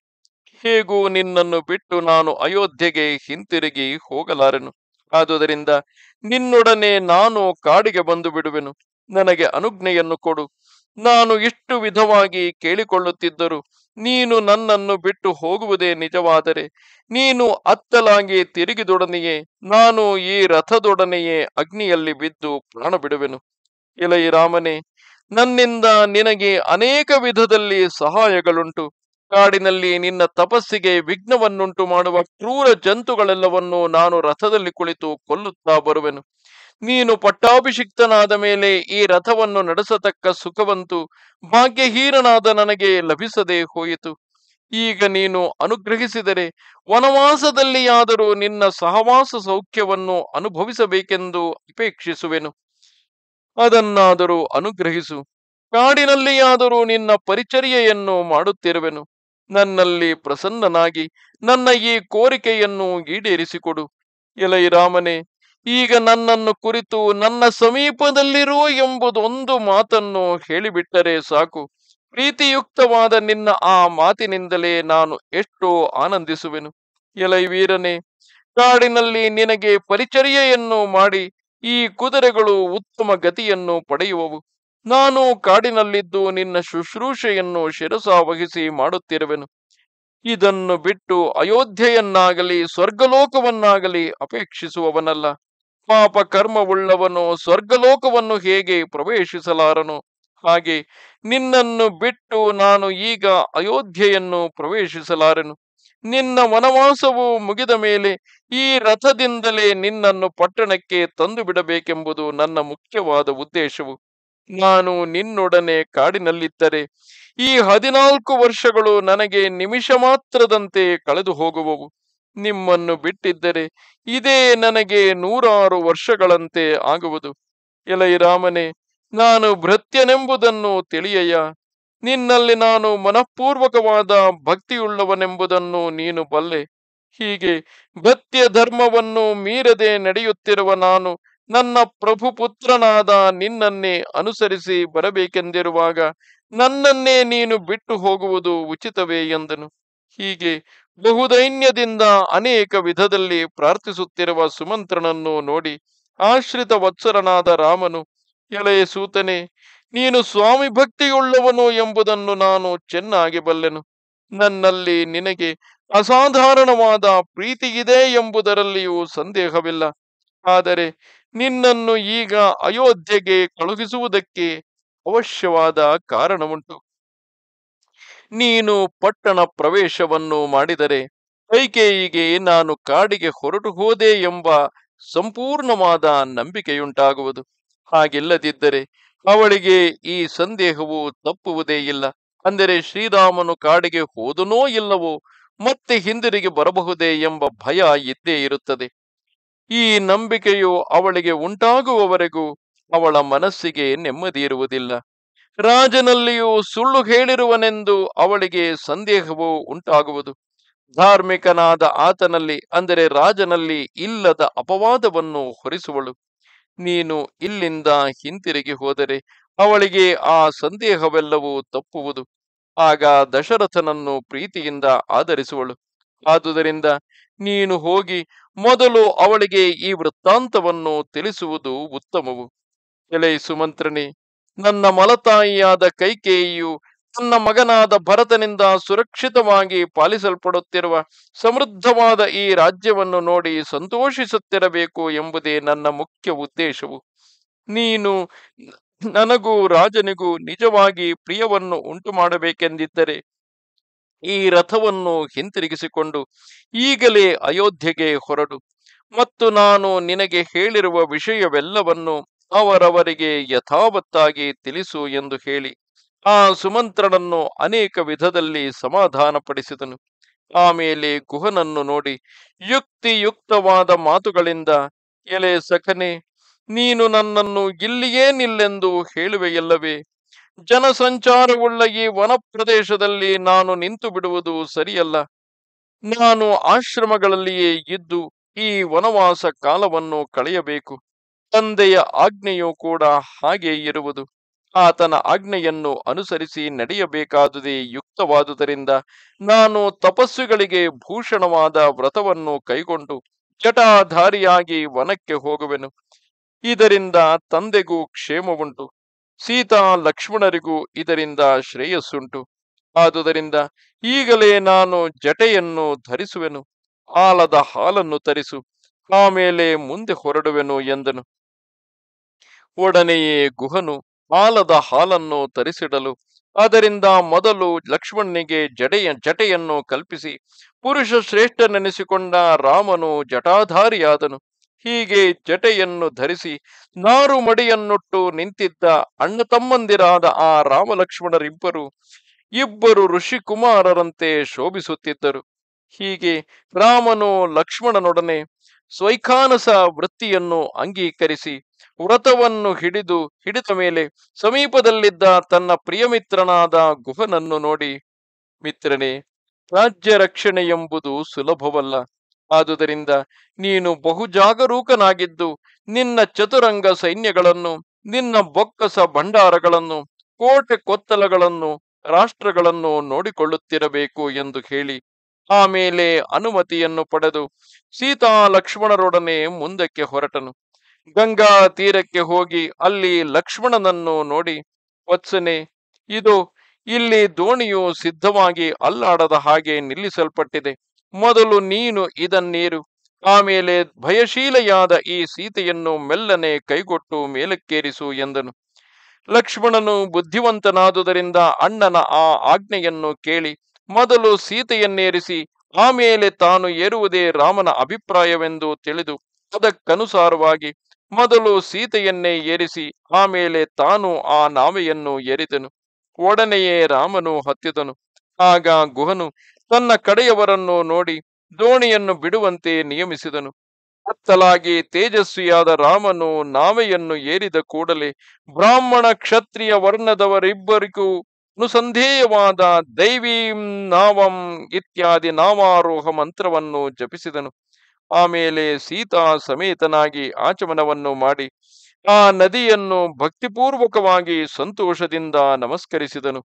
ಹೇಗೂ ನಿನ್ನನ್ನು ಬಿಟ್ಟು ನಾನು ಅಯೋಧ್ಯೆಗೆ ಹಿಂತಿರುಗಿ ಹೋಗಲಾರೆನು. ಆದುದರಿಂದ ನಿನ್ನೊಡನೆ ನಾನು ಕಾಡಿಗೆ ಬಂದು ಬಿಡುವೆನು. ನನಗೆ ಅನುಜ್ಞೆಯನ್ನು ಕೊಡು. ನಾನು ಇಷ್ಟು ವಿಧವಾಗಿ ಕೇಳಿಕೊಳ್ಳುತ್ತಿದ್ದರು ನೀನು ನನ್ನನ್ನು ಬಿಟ್ಟು ಹೋಗುವುದೇ ನಿಜವಾದರೆ ನೀನು ಅತ್ತಲಾಗಿ ತಿರುಗಿದೊಡನೆಯೇ ನಾನು ಈ ರಥದೊಡನೆಯೇ ಅಗ್ನಿಯಲ್ಲಿ ಬಿದ್ದು ಪ್ರಾಣ ಬಿಡುವೆನು. ಎಲೈ ರಾಮನೇ, ನನ್ನಿಂದ ನಿನಗೆ ಅನೇಕ ವಿಧದಲ್ಲಿ ಸಹಾಯಗಳುಂಟು. ಕಾಡಿನಲ್ಲಿ ನಿನ್ನ ತಪಸ್ಸಿಗೆ ವಿಘ್ನವನ್ನುಂಟು ಮಾಡುವ ಕ್ರೂರ ಜಂತುಗಳೆಲ್ಲವನ್ನು ನಾನು ರಥದಲ್ಲಿ ಕುಳಿತು ಕೊಲ್ಲುತ್ತಾ ಬರುವೆನು. ನೀನು ಪಟ್ಟಾಭಿಷಿಕ್ತನಾದ ಮೇಲೆ ಈ ರಥವನ್ನು ನಡೆಸತಕ್ಕ ಸುಖವಂತೂ ಭಾಗ್ಯಹೀನನಾದ ನನಗೆ ಲಭಿಸದೆ ಹೋಯಿತು. ಈಗ ನೀನು ಅನುಗ್ರಹಿಸಿದರೆ ವನವಾಸದಲ್ಲಿಯಾದರೂ ನಿನ್ನ ಸಹವಾಸ ಸೌಖ್ಯವನ್ನು ಅನುಭವಿಸಬೇಕೆಂದು ಅಪೇಕ್ಷಿಸುವೆನು. ಅದನ್ನಾದರೂ ಅನುಗ್ರಹಿಸು. ಕಾಡಿನಲ್ಲಿಯಾದರೂ ನಿನ್ನ ಪರಿಚರ್ಯೆಯನ್ನು ಮಾಡುತ್ತಿರುವೆನು. ನನ್ನಲ್ಲಿ ಪ್ರಸನ್ನನಾಗಿ ನನ್ನ ಈ ಕೋರಿಕೆಯನ್ನು ಈಡೇರಿಸಿಕೊಡು. ಎಲೈ ರಾಮನೇ, ಈಗ ನನ್ನನ್ನು ಕುರಿತು ನನ್ನ ಸಮೀಪದಲ್ಲಿರು ಎಂಬುದೊಂದು ಮಾತನ್ನು ಹೇಳಿಬಿಟ್ಟರೆ ಸಾಕು. ಪ್ರೀತಿಯುಕ್ತವಾದ ನಿನ್ನ ಆ ಮಾತಿನಿಂದಲೇ ನಾನು ಎಷ್ಟೋ ಆನಂದಿಸುವೆನು. ಎಲೈ ವೀರನೇ, ಕಾಡಿನಲ್ಲಿ ನಿನಗೆ ಪರಿಚರ್ಯೆಯನ್ನು ಮಾಡಿ ಈ ಕುದುರೆಗಳು ಉತ್ತಮ ಗತಿಯನ್ನು ಪಡೆಯುವವು. ನಾನು ಕಾಡಿನಲ್ಲಿದ್ದು ನಿನ್ನ ಶುಶ್ರೂಷೆಯನ್ನು ಶಿರಸಾವಹಿಸಿ ಮಾಡುತ್ತಿರುವೆನು. ಇದನ್ನು ಬಿಟ್ಟು ಅಯೋಧ್ಯೆಯನ್ನಾಗಲಿ ಸ್ವರ್ಗಲೋಕವನ್ನಾಗಲಿ ಅಪೇಕ್ಷಿಸುವವನಲ್ಲ. ಪಾಪ ಕರ್ಮವುಳ್ಳವನು ಸ್ವರ್ಗಲೋಕವನ್ನು ಹೇಗೆ ಪ್ರವೇಶಿಸಲಾರನು, ಹಾಗೆ ನಿನ್ನನ್ನು ಬಿಟ್ಟು ನಾನು ಈಗ ಅಯೋಧ್ಯೆಯನ್ನು ಪ್ರವೇಶಿಸಲಾರೆನು. ನಿನ್ನ ವನವಾಸವು ಮುಗಿದ ಮೇಲೆ ಈ ರಥದಿಂದಲೇ ನಿನ್ನನ್ನು ಪಟ್ಟಣಕ್ಕೆ ತಂದು ಬಿಡಬೇಕೆಂಬುದು ನನ್ನ ಮುಖ್ಯವಾದ ಉದ್ದೇಶವು. ನಾನು ನಿನ್ನೊಡನೆ ಕಾಡಿನಲ್ಲಿದ್ದರೆ ಈ ಹದಿನಾಲ್ಕು ವರ್ಷಗಳು ನನಗೆ ನಿಮಿಷ ಮಾತ್ರದಂತೆ ಕಳೆದು ಹೋಗುವವು. ನಿಮ್ಮನ್ನು ಬಿಟ್ಟಿದ್ದರೆ ಇದೇ ನನಗೆ ನೂರಾರು ವರ್ಷಗಳಂತೆ ಆಗುವುದು. ಎಲೈ ರಾಮನೇ, ನಾನು ಭೃತ್ಯನೆಂಬುದನ್ನು ತಿಳಿಯಯ್ಯ. ನಿನ್ನಲ್ಲಿ ನಾನು ಮನಃಪೂರ್ವಕವಾದ ಭಕ್ತಿಯುಳ್ಳವನೆಂಬುದನ್ನು ನೀನು ಬಲ್ಲೆ. ಹೀಗೆ ಭಕ್ತಿಯ ಧರ್ಮವನ್ನು ಮೀರದೆ ನಡೆಯುತ್ತಿರುವ ನಾನು ನನ್ನ ಪ್ರಭುಪುತ್ರನಾದ ನಿನ್ನನ್ನೇ ಅನುಸರಿಸಿ ಬರಬೇಕೆಂದಿರುವಾಗ ನನ್ನನ್ನೇ ನೀನು ಬಿಟ್ಟು ಹೋಗುವುದು ಉಚಿತವೇ ಎಂದನು. ಹೀಗೆ ಬಹುದೈನ್ಯದಿಂದ ಅನೇಕ ವಿಧದಲ್ಲಿ ಪ್ರಾರ್ಥಿಸುತ್ತಿರುವ ಸುಮಂತ್ರನನ್ನು ನೋಡಿ ಆಶ್ರಿತ ವತ್ಸರನಾದ ರಾಮನು, ಎಳೆಯ ಸೂತನೆ, ನೀನು ಸ್ವಾಮಿ ಭಕ್ತಿಯುಳ್ಳವನು ಎಂಬುದನ್ನು ನಾನು ಚೆನ್ನಾಗಿ ಬಲ್ಲೆನು. ನನ್ನಲ್ಲಿ ನಿನಗೆ ಅಸಾಧಾರಣವಾದ ಪ್ರೀತಿಯಿದೆ ಎಂಬುದರಲ್ಲಿಯೂ ಸಂದೇಹವಿಲ್ಲ. ಆದರೆ ನಿನ್ನನ್ನು ಈಗ ಅಯೋಧ್ಯೆಗೆ ಕಳುಹಿಸುವುದಕ್ಕೆ ಅವಶ್ಯವಾದ ಕಾರಣವುಂಟು. ನೀನು ಪಟ್ಟಣ ಪ್ರವೇಶವನ್ನು ಮಾಡಿದರೆ ಕೈಕೇಯಿಗೆ ನಾನು ಕಾಡಿಗೆ ಹೊರಟು ಹೋದೆ ಎಂಬ ಸಂಪೂರ್ಣವಾದ ನಂಬಿಕೆಯುಂಟಾಗುವುದು. ಹಾಗಿಲ್ಲದಿದ್ದರೆ ಅವಳಿಗೆ ಈ ಸಂದೇಹವು ತಪ್ಪುವುದೇ ಇಲ್ಲ. ಅಂದರೆ ಶ್ರೀರಾಮನು ಕಾಡಿಗೆ ಹೋದನೋ ಇಲ್ಲವೋ, ಮತ್ತೆ ಹಿಂದಿರುಗಿ ಬರಬಹುದೇ ಎಂಬ ಭಯ ಇದ್ದೇ ಇರುತ್ತದೆ. ಈ ನಂಬಿಕೆಯು ಅವಳಿಗೆ ಉಂಟಾಗುವವರೆಗೂ ಅವಳ ಮನಸ್ಸಿಗೆ ನೆಮ್ಮದಿ ಇರುವುದಿಲ್ಲ. ರಾಜನಲ್ಲಿಯೂ ಸುಳ್ಳು ಹೇಳಿರುವನೆಂದು ಅವಳಿಗೆ ಸಂದೇಹವು ಉಂಟಾಗುವುದು. ಧಾರ್ಮಿಕನಾದ ಆತನಲ್ಲಿ ಅಂದರೆ ರಾಜನಲ್ಲಿ ಇಲ್ಲದ ಅಪವಾದವನ್ನು ಹೊರಿಸುವಳು. ನೀನು ಇಲ್ಲಿಂದ ಹಿಂತಿರುಗಿ ಹೋದರೆ ಅವಳಿಗೆ ಆ ಸಂದೇಹವೆಲ್ಲವೂ ತಪ್ಪುವುದು. ಆಗ ದಶರಥನನ್ನು ಪ್ರೀತಿಯಿಂದ ಆದರಿಸುವಳು. ಆದುದರಿಂದ ನೀನು ಹೋಗಿ ಮೊದಲು ಅವಳಿಗೆ ಈ ವೃತ್ತಾಂತವನ್ನು ತಿಳಿಸುವುದು ಉತ್ತಮವು. ಎಲೈ ಸುಮಂತ್ರನೇ, ನನ್ನ ಮಲತಾಯಿಯಾದ ಕೈಕೇಯಿಯು ತನ್ನ ಮಗನಾದ ಭರತನಿಂದ ಸುರಕ್ಷಿತವಾಗಿ ಪಾಲಿಸಲ್ಪಡುತ್ತಿರುವ ಸಮೃದ್ಧವಾದ ಈ ರಾಜ್ಯವನ್ನು ನೋಡಿ ಸಂತೋಷಿಸುತ್ತಿರಬೇಕು ಎಂಬುದೇ ನನ್ನ ಮುಖ್ಯ ಉದ್ದೇಶವು. ನೀನು ನನಗೂ ರಾಜನಿಗೂ ನಿಜವಾಗಿ ಪ್ರಿಯವನ್ನು ಉಂಟು ಮಾಡಬೇಕೆಂದಿದ್ದರೆ ಈ ರಥವನ್ನು ಹಿಂತಿರುಗಿಸಿಕೊಂಡು ಈಗಲೇ ಅಯೋಧ್ಯೆಗೆ ಹೊರಡು ಮತ್ತು ನಾನು ನಿನಗೆ ಹೇಳಿರುವ ವಿಷಯವೆಲ್ಲವನ್ನು ಅವರವರಿಗೆ ಯಥಾವತ್ತಾಗಿ ತಿಳಿಸು ಎಂದು ಹೇಳಿ ಆ ಸುಮಂತ್ರನನ್ನು ಅನೇಕ ವಿಧದಲ್ಲಿ ಸಮಾಧಾನಪಡಿಸಿದನು. ಆಮೇಲೆ ಗುಹನನ್ನು ನೋಡಿ ಯುಕ್ತಿಯುಕ್ತವಾದ ಮಾತುಗಳಿಂದ, ಎಲೆ ಸಖನೆ, ನೀನು ನನ್ನನ್ನು ಇಲ್ಲಿಯೇ ನಿಲ್ಲೆಂದು ಹೇಳುವೆಯಲ್ಲವೇ? ಜನಸಂಚಾರವುಳ್ಳ ಈ ವನ ಪ್ರದೇಶದಲ್ಲಿ ನಾನು ನಿಂತು ಬಿಡುವುದು ಸರಿಯಲ್ಲ. ನಾನು ಆಶ್ರಮಗಳಲ್ಲಿಯೇ ಇದ್ದು ಈ ವನವಾಸ ಕಾಲವನ್ನು ಕಳೆಯಬೇಕು. ತಂದೆಯ ಆಜ್ಞೆಯೂ ಕೂಡ ಹಾಗೆ ಇರುವುದು. ಆತನ ಆಜ್ಞೆಯನ್ನು ಅನುಸರಿಸಿ ನಡೆಯಬೇಕಾದುದೇ ಯುಕ್ತವಾದುದರಿಂದ ನಾನು ತಪಸ್ವಿಗಳಿಗೆ ಭೂಷಣವಾದ ವ್ರತವನ್ನು ಕೈಗೊಂಡು ಜಟಾಧಾರಿಯಾಗಿ ವನಕ್ಕೆ ಹೋಗುವೆನು. ಇದರಿಂದ ತಂದೆಗೂ ಕ್ಷೇಮವುಂಟು, ಸೀತಾ ಲಕ್ಷ್ಮಣರಿಗೂ ಇದರಿಂದ ಶ್ರೇಯಸ್ಸುಂಟು. ಆದುದರಿಂದ ಈಗಲೇ ನಾನು ಜಟೆಯನ್ನು ಧರಿಸುವೆನು, ಆಲದ ಹಾಲನ್ನು ತರಿಸು, ಆಮೇಲೆ ಮುಂದೆ ಹೊರಡುವೆನು ಎಂದನು. ಒಡನೆಯೇ ಗುಹನು ಆಲದ ಹಾಲನ್ನು ತರಿಸಿಡಲು ಅದರಿಂದ ಮೊದಲು ಲಕ್ಷ್ಮಣನಿಗೆ ಜಡೆಯ ಜಟೆಯನ್ನು ಕಲ್ಪಿಸಿ ಪುರುಷ ಶ್ರೇಷ್ಠನೆನಿಸಿಕೊಂಡ ರಾಮನು ಜಟಾಧಾರಿಯಾದನು. ಹೀಗೆ ಜಟೆಯನ್ನು ಧರಿಸಿ ನಾರು ಮಡಿಯನ್ನುಟ್ಟು ನಿಂತಿದ್ದ ಅಣ್ಣ ತಮ್ಮಂದಿರಾದ ಆ ರಾಮಲಕ್ಷ್ಮಣರಿಬ್ಬರು ಇಬ್ಬರು ಋಷಿಕುಮಾರರಂತೆ ಶೋಭಿಸುತ್ತಿದ್ದರು. ಹೀಗೆ ರಾಮನು ಲಕ್ಷ್ಮಣನೊಡನೆ ಸ್ವೈಖಾನಸ ವೃತ್ತಿಯನ್ನು ಅಂಗೀಕರಿಸಿ ವ್ರತವನ್ನು ಹಿಡಿದು ಹಿಡಿದ ಮೇಲೆ ಸಮೀಪದಲ್ಲಿದ್ದ ತನ್ನ ಪ್ರಿಯಮಿತ್ರನಾದ ಗುಹನನ್ನು ನೋಡಿ, ಮಿತ್ರನೇ, ರಾಜ್ಯ ರಕ್ಷಣೆ ಎಂಬುದು ಸುಲಭವಲ್ಲ. ಆದುದರಿಂದ ನೀನು ಬಹು ಜಾಗರೂಕನಾಗಿದ್ದು ನಿನ್ನ ಚತುರಂಗ ಸೈನ್ಯಗಳನ್ನು, ನಿನ್ನ ಬೊಕ್ಕಸ ಭಂಡಾರಗಳನ್ನು, ಕೋಟೆ ಕೊತ್ತಲಗಳನ್ನು, ರಾಷ್ಟ್ರಗಳನ್ನು ನೋಡಿಕೊಳ್ಳುತ್ತಿರಬೇಕು ಎಂದು ಹೇಳಿ ಆಮೇಲೆ ಅನುಮತಿಯನ್ನು ಪಡೆದು ಸೀತಾ ಲಕ್ಷ್ಮಣರೊಡನೆ ಮುಂದಕ್ಕೆ ಹೊರಟನು. ಗಂಗಾ ತೀರಕ್ಕೆ ಹೋಗಿ ಅಲ್ಲಿ ಲಕ್ಷ್ಮಣನನ್ನು ನೋಡಿ, ವತ್ಸನೆ, ಇದು ಇಲ್ಲಿ ದೋಣಿಯು ಸಿದ್ಧವಾಗಿ ಅಲ್ಲಾಡದ ಹಾಗೆ ನಿಲ್ಲಿಸಲ್ಪಟ್ಟಿದೆ. ಮೊದಲು ನೀನು ಇದನ್ನೇರು, ಆಮೇಲೆ ಭಯಶೀಲೆಯಾದ ಈ ಸೀತೆಯನ್ನು ಮೆಲ್ಲನೆ ಕೈಗೊಟ್ಟು ಮೇಲಕ್ಕೇರಿಸು ಎಂದನು. ಲಕ್ಷ್ಮಣನು ಬುದ್ಧಿವಂತನಾದುದರಿಂದ ಅಣ್ಣನ ಆ ಆಜ್ಞೆಯನ್ನು ಕೇಳಿ ಮೊದಲು ಸೀತೆಯನ್ನೇರಿಸಿ ಆಮೇಲೆ ತಾನು ಏರುವುದೇ ರಾಮನ ಅಭಿಪ್ರಾಯವೆಂದು ತಿಳಿದು ಅದಕ್ಕನುಸಾರವಾಗಿ ಮೊದಲು ಸೀತೆಯನ್ನೇ ಏರಿಸಿ ಆಮೇಲೆ ತಾನು ಆ ನಾವೆಯನ್ನು ಏರಿದನು. ಒಡನೆಯೇ ರಾಮನು ಹತ್ತಿದನು. ಆಗ ಗುಹನು ತನ್ನ ಕಡೆಯವರನ್ನು ನೋಡಿ ದೋಣಿಯನ್ನು ಬಿಡುವಂತೆ ನಿಯಮಿಸಿದನು. ಅತ್ತಲಾಗಿ ತೇಜಸ್ವಿಯಾದ ರಾಮನು ನಾವೆಯನ್ನು ಏರಿದ ಕೂಡಲೇ ಬ್ರಾಹ್ಮಣ ಕ್ಷತ್ರಿಯ ವರ್ಣದವರಿಬ್ಬರಿಗೂ ಅನುಸಂಧೇಯವಾದ ದೈವೀಂ ನಾವಂ ಇತ್ಯಾದಿ ನಾವಾರೋಹ ಮಂತ್ರವನ್ನು ಜಪಿಸಿದನು. ಆಮೇಲೆ ಸೀತಾ ಸಮೇತನಾಗಿ ಆಚಮನವನ್ನು ಮಾಡಿ ಆ ನದಿಯನ್ನು ಭಕ್ತಿಪೂರ್ವಕವಾಗಿ ಸಂತೋಷದಿಂದ ನಮಸ್ಕರಿಸಿದನು.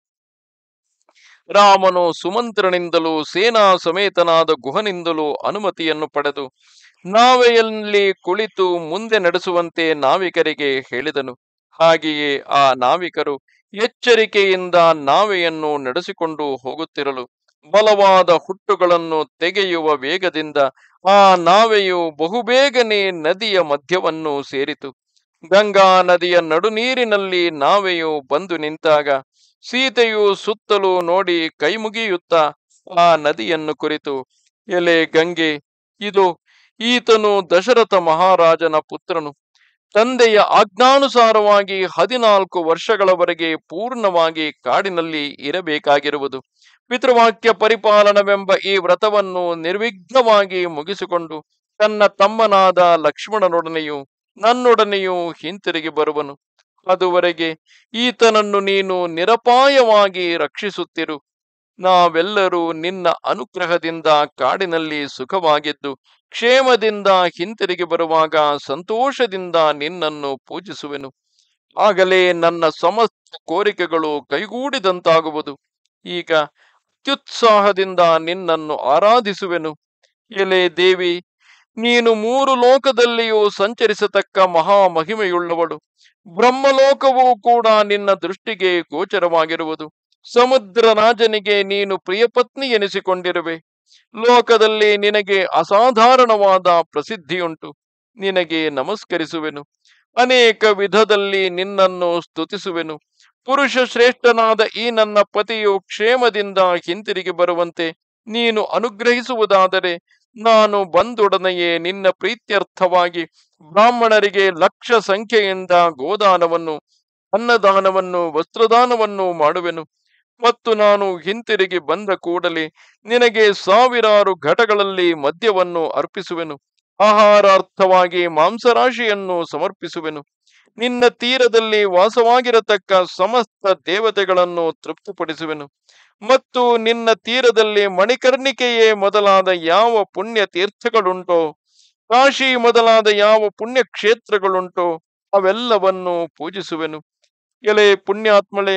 ರಾಮನು ಸುಮಂತ್ರನಿಂದಲೂ ಸೇನಾ ಸಮೇತನಾದ ಗುಹನಿಂದಲೂ ಅನುಮತಿಯನ್ನು ಪಡೆದು ನಾವೆಯಲ್ಲಿ ಕುಳಿತು ಮುಂದೆ ನಡೆಸುವಂತೆ ನಾವಿಕರಿಗೆ ಹೇಳಿದನು. ಹಾಗೆಯೇ ಆ ನಾವಿಕರು ಎಚ್ಚರಿಕೆಯಿಂದ ನಾವೆಯನ್ನು ನಡೆಸಿಕೊಂಡು ಹೋಗುತ್ತಿರಲು ಬಲವಾದ ಹುಟ್ಟುಗಳನ್ನು ತೆಗೆಯುವ ವೇಗದಿಂದ ಆ ನಾವೆಯು ಬಹುಬೇಗನೆ ನದಿಯ ಮಧ್ಯವನ್ನು ಸೇರಿತು. ಗಂಗಾ ನದಿಯ ನಡುನೀರಿನಲ್ಲಿ ನಾವೆಯು ಬಂದು ನಿಂತಾಗ ಸೀತೆಯು ಸುತ್ತಲೂ ನೋಡಿ ಕೈಮುಗಿಯುತ್ತಾ ಆ ನದಿಯನ್ನು ಕುರಿತು, ಎಲೆ ಗಂಗೆ, ಇದು ಈತನು ದಶರಥ ಮಹಾರಾಜನ ಪುತ್ರನು. ತಂದೆಯ ಆಜ್ಞಾನುಸಾರವಾಗಿ ಹದಿನಾಲ್ಕು ವರ್ಷಗಳವರೆಗೆ ಪೂರ್ಣವಾಗಿ ಕಾಡಿನಲ್ಲಿ ಇರಬೇಕಾಗಿರುವುದು. ಪಿತೃವಾಕ್ಯ ಪರಿಪಾಲನವೆಂಬ ಈ ವ್ರತವನ್ನು ನಿರ್ವಿಘ್ನವಾಗಿ ಮುಗಿಸಿಕೊಂಡು ತನ್ನ ತಮ್ಮನಾದ ಲಕ್ಷ್ಮಣನೊಡನೆಯೂ ನನ್ನೊಡನೆಯೂ ಹಿಂತಿರುಗಿ ಬರುವನು. ಅದುವರೆಗೆ ಈತನನ್ನು ನೀನು ನಿರಪಾಯವಾಗಿ ರಕ್ಷಿಸುತ್ತಿರು. ನಾವೆಲ್ಲರೂ ನಿನ್ನ ಅನುಗ್ರಹದಿಂದ ಕಾಡಿನಲ್ಲಿ ಸುಖವಾಗಿದ್ದು ಕ್ಷೇಮದಿಂದ ಹಿಂತಿರುಗಿ ಬರುವಾಗ ಸಂತೋಷದಿಂದ ನಿನ್ನನ್ನು ಪೂಜಿಸುವೆನು. ಆಗಲೇ ನನ್ನ ಸಮಸ್ತ ಕೋರಿಕೆಗಳು ಕೈಗೂಡಿದಂತಾಗುವುದು. ಈಗ ಅತ್ಯುತ್ಸಾಹದಿಂದ ನಿನ್ನನ್ನು ಆರಾಧಿಸುವೆನು. ಎಲೆ ದೇವಿ, ನೀನು ಮೂರು ಲೋಕದಲ್ಲಿಯೂ ಸಂಚರಿಸತಕ್ಕ ಮಹಾ ಮಹಿಮೆಯುಳ್ಳವಳು. ಬ್ರಹ್ಮಲೋಕವೂ ಕೂಡ ನಿನ್ನ ದೃಷ್ಟಿಗೆ ಗೋಚರವಾಗಿರುವುದು. ಸಮುದ್ರ ರಾಜನಿಗೆ ನೀನು ಪ್ರಿಯಪತ್ನಿ ಎನಿಸಿಕೊಂಡಿರುವೆ. ಲೋಕದಲ್ಲಿ ನಿನಗೆ ಅಸಾಧಾರಣವಾದ ಪ್ರಸಿದ್ಧಿಯುಂಟು. ನಿನಗೆ ನಮಸ್ಕರಿಸುವೆನು. ಅನೇಕ ವಿಧದಲ್ಲಿ ನಿನ್ನನ್ನು ಸ್ತುತಿಸುವೆನು. ಪುರುಷ ಶ್ರೇಷ್ಠನಾದ ಈ ನನ್ನ ಪತಿಯು ಕ್ಷೇಮದಿಂದ ಹಿಂತಿರುಗಿ ಬರುವಂತೆ ನೀನು ಅನುಗ್ರಹಿಸುವುದಾದರೆ ನಾನು ಬಂದೊಡನೆಯೇ ನಿನ್ನ ಪ್ರೀತ್ಯರ್ಥವಾಗಿ ಬ್ರಾಹ್ಮಣರಿಗೆ ಲಕ್ಷ ಸಂಖ್ಯೆಯಿಂದ ಗೋದಾನವನ್ನು, ಅನ್ನದಾನವನ್ನು, ವಸ್ತ್ರದಾನವನ್ನು ಮಾಡುವೆನು. ಮತ್ತು ನಾನು ಹಿಂತಿರುಗಿ ಬಂದ ಕೂಡಲೇ ನಿನಗೆ ಸಾವಿರಾರು ಘಟಗಳಲ್ಲಿ ಮದ್ಯವನ್ನು ಅರ್ಪಿಸುವೆನು. ಆಹಾರಾರ್ಥವಾಗಿ ಮಾಂಸರಾಶಿಯನ್ನು ಸಮರ್ಪಿಸುವೆನು. ನಿನ್ನ ತೀರದಲ್ಲಿ ವಾಸವಾಗಿರತಕ್ಕ ಸಮಸ್ತ ದೇವತೆಗಳನ್ನು ತೃಪ್ತಿಪಡಿಸುವೆನು. ಮತ್ತು ನಿನ್ನ ತೀರದಲ್ಲಿ ಮಣಿಕರ್ಣಿಕೆಯೇ ಮೊದಲಾದ ಯಾವ ಪುಣ್ಯ ತೀರ್ಥಗಳುಂಟೋ, ಕಾಶಿ ಮೊದಲಾದ ಯಾವ ಪುಣ್ಯ ಕ್ಷೇತ್ರಗಳುಂಟೋ ಅವೆಲ್ಲವನ್ನು ಪೂಜಿಸುವೆನು. ಎಲೆ ಪುಣ್ಯಾತ್ಮಳೆ,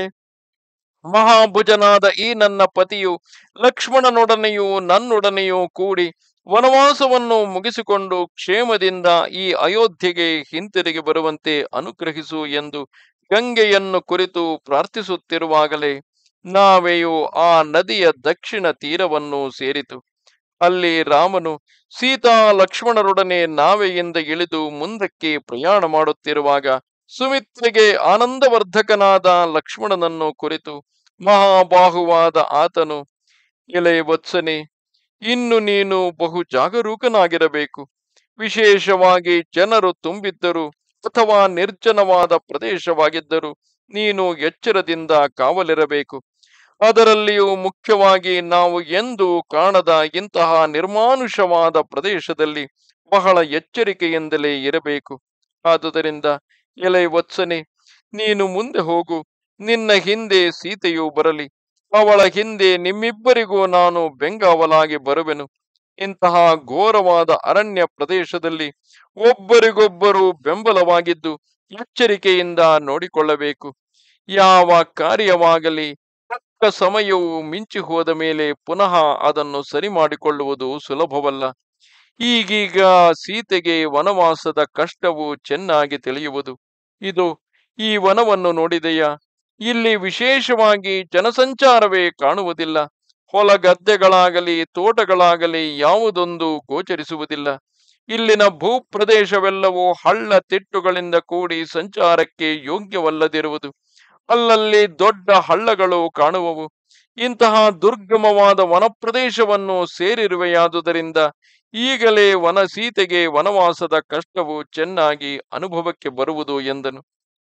ಮಹಾಭುಜನಾದ ಈ ನನ್ನ ಪತಿಯು ಲಕ್ಷ್ಮಣನೊಡನೆಯೂ ನನ್ನೊಡನೆಯೂ ಕೂಡಿ ವನವಾಸವನ್ನು ಮುಗಿಸಿಕೊಂಡು ಕ್ಷೇಮದಿಂದ ಈ ಅಯೋಧ್ಯೆಗೆ ಹಿಂತಿರುಗಿ ಬರುವಂತೆ ಅನುಗ್ರಹಿಸು ಎಂದು ಗಂಗೆಯನ್ನು ಕುರಿತು ಪ್ರಾರ್ಥಿಸುತ್ತಿರುವಾಗಲೇ ನಾವೆಯು ಆ ನದಿಯ ದಕ್ಷಿಣ ತೀರವನ್ನು ಸೇರಿತು. ಅಲ್ಲಿ ರಾಮನು ಸೀತಾ ಲಕ್ಷ್ಮಣರೊಡನೆ ನಾವೆಯಿಂದ ಇಳಿದು ಮುಂದಕ್ಕೆ ಪ್ರಯಾಣ ಮಾಡುತ್ತಿರುವಾಗ ಸುಮಿತ್ರೆಗೆ ಆನಂದವರ್ಧಕನಾದ ಲಕ್ಷ್ಮಣನನ್ನು ಕುರಿತು ಮಹಾಬಾಹುವಾದ ಆತನು, ಎಲೆ ವತ್ಸನೆ, ಇನ್ನು ನೀನು ಬಹು ಜಾಗರೂಕನಾಗಿರಬೇಕು. ವಿಶೇಷವಾಗಿ ಜನರು ತುಂಬಿದ್ದರು ಅಥವಾ ನಿರ್ಜನವಾದ ಪ್ರದೇಶವಾಗಿದ್ದರು ನೀನು ಎಚ್ಚರದಿಂದ ಕಾವಲಿರಬೇಕು. ಅದರಲ್ಲಿಯೂ ಮುಖ್ಯವಾಗಿ ನಾವು ಎಂದೂ ಕಾಣದ ಇಂತಹ ನಿರ್ಮಾನುಷವಾದ ಪ್ರದೇಶದಲ್ಲಿ ಬಹಳ ಎಚ್ಚರಿಕೆಯಿಂದಲೇ ಇರಬೇಕು. ಆದುದರಿಂದ ಎಲೆ ವತ್ಸನೆ, ನೀನು ಮುಂದೆ ಹೋಗು. ನಿನ್ನ ಹಿಂದೆ ಸೀತೆಯು ಬರಲಿ. ಅವಳ ಹಿಂದೆ ನಿಮ್ಮಿಬ್ಬರಿಗೂ ನಾನು ಬೆಂಗಾವಲಾಗಿ ಬರುವೆನು. ಇಂತಹ ಘೋರವಾದ ಅರಣ್ಯ ಪ್ರದೇಶದಲ್ಲಿ ಒಬ್ಬರಿಗೊಬ್ಬರು ಬೆಂಬಲವಾಗಿದ್ದು ಎಚ್ಚರಿಕೆಯಿಂದ ನೋಡಿಕೊಳ್ಳಬೇಕು. ಯಾವ ಕಾರ್ಯವಾಗಲಿ ತಕ್ಕ ಸಮಯವು ಮಿಂಚಿ ಹೋದ ಮೇಲೆ ಪುನಃ ಅದನ್ನು ಸರಿ ಮಾಡಿಕೊಳ್ಳುವುದು ಸುಲಭವಲ್ಲ. ಈಗೀಗ ಸೀತೆಗೆ ವನವಾಸದ ಕಷ್ಟವು ಚೆನ್ನಾಗಿ ತಿಳಿಯುವುದು. ಇದು ಈ ವನವನ್ನು ನೋಡಿದೆಯಾ? ಇಲ್ಲಿ ವಿಶೇಷವಾಗಿ ಜನಸಂಚಾರವೇ ಕಾಣುವುದಿಲ್ಲ. ಹೊಲ ಗದ್ದೆಗಳಾಗಲಿ ತೋಟಗಳಾಗಲಿ ಯಾವುದೊಂದು ಗೋಚರಿಸುವುದಿಲ್ಲ. ಇಲ್ಲಿನ ಭೂಪ್ರದೇಶವೆಲ್ಲವೂ ಹಳ್ಳ ತಿಟ್ಟುಗಳಿಂದ ಕೂಡಿ ಸಂಚಾರಕ್ಕೆ ಯೋಗ್ಯವಲ್ಲದಿರುವುದು. ಅಲ್ಲಲ್ಲಿ ದೊಡ್ಡ ಹಳ್ಳಗಳು ಕಾಣುವವು. ಇಂತಹ ದುರ್ಗಮವಾದ ವನಪ್ರದೇಶವನ್ನು ಸೇರಿರುವೆಯಾದುದರಿಂದ ಈಗಲೇ ವನ ಸೀತೆಗೆ ವನವಾಸದ ಕಷ್ಟವು ಚೆನ್ನಾಗಿ ಅನುಭವಕ್ಕೆ ಬರುವುದು ಎಂದನು.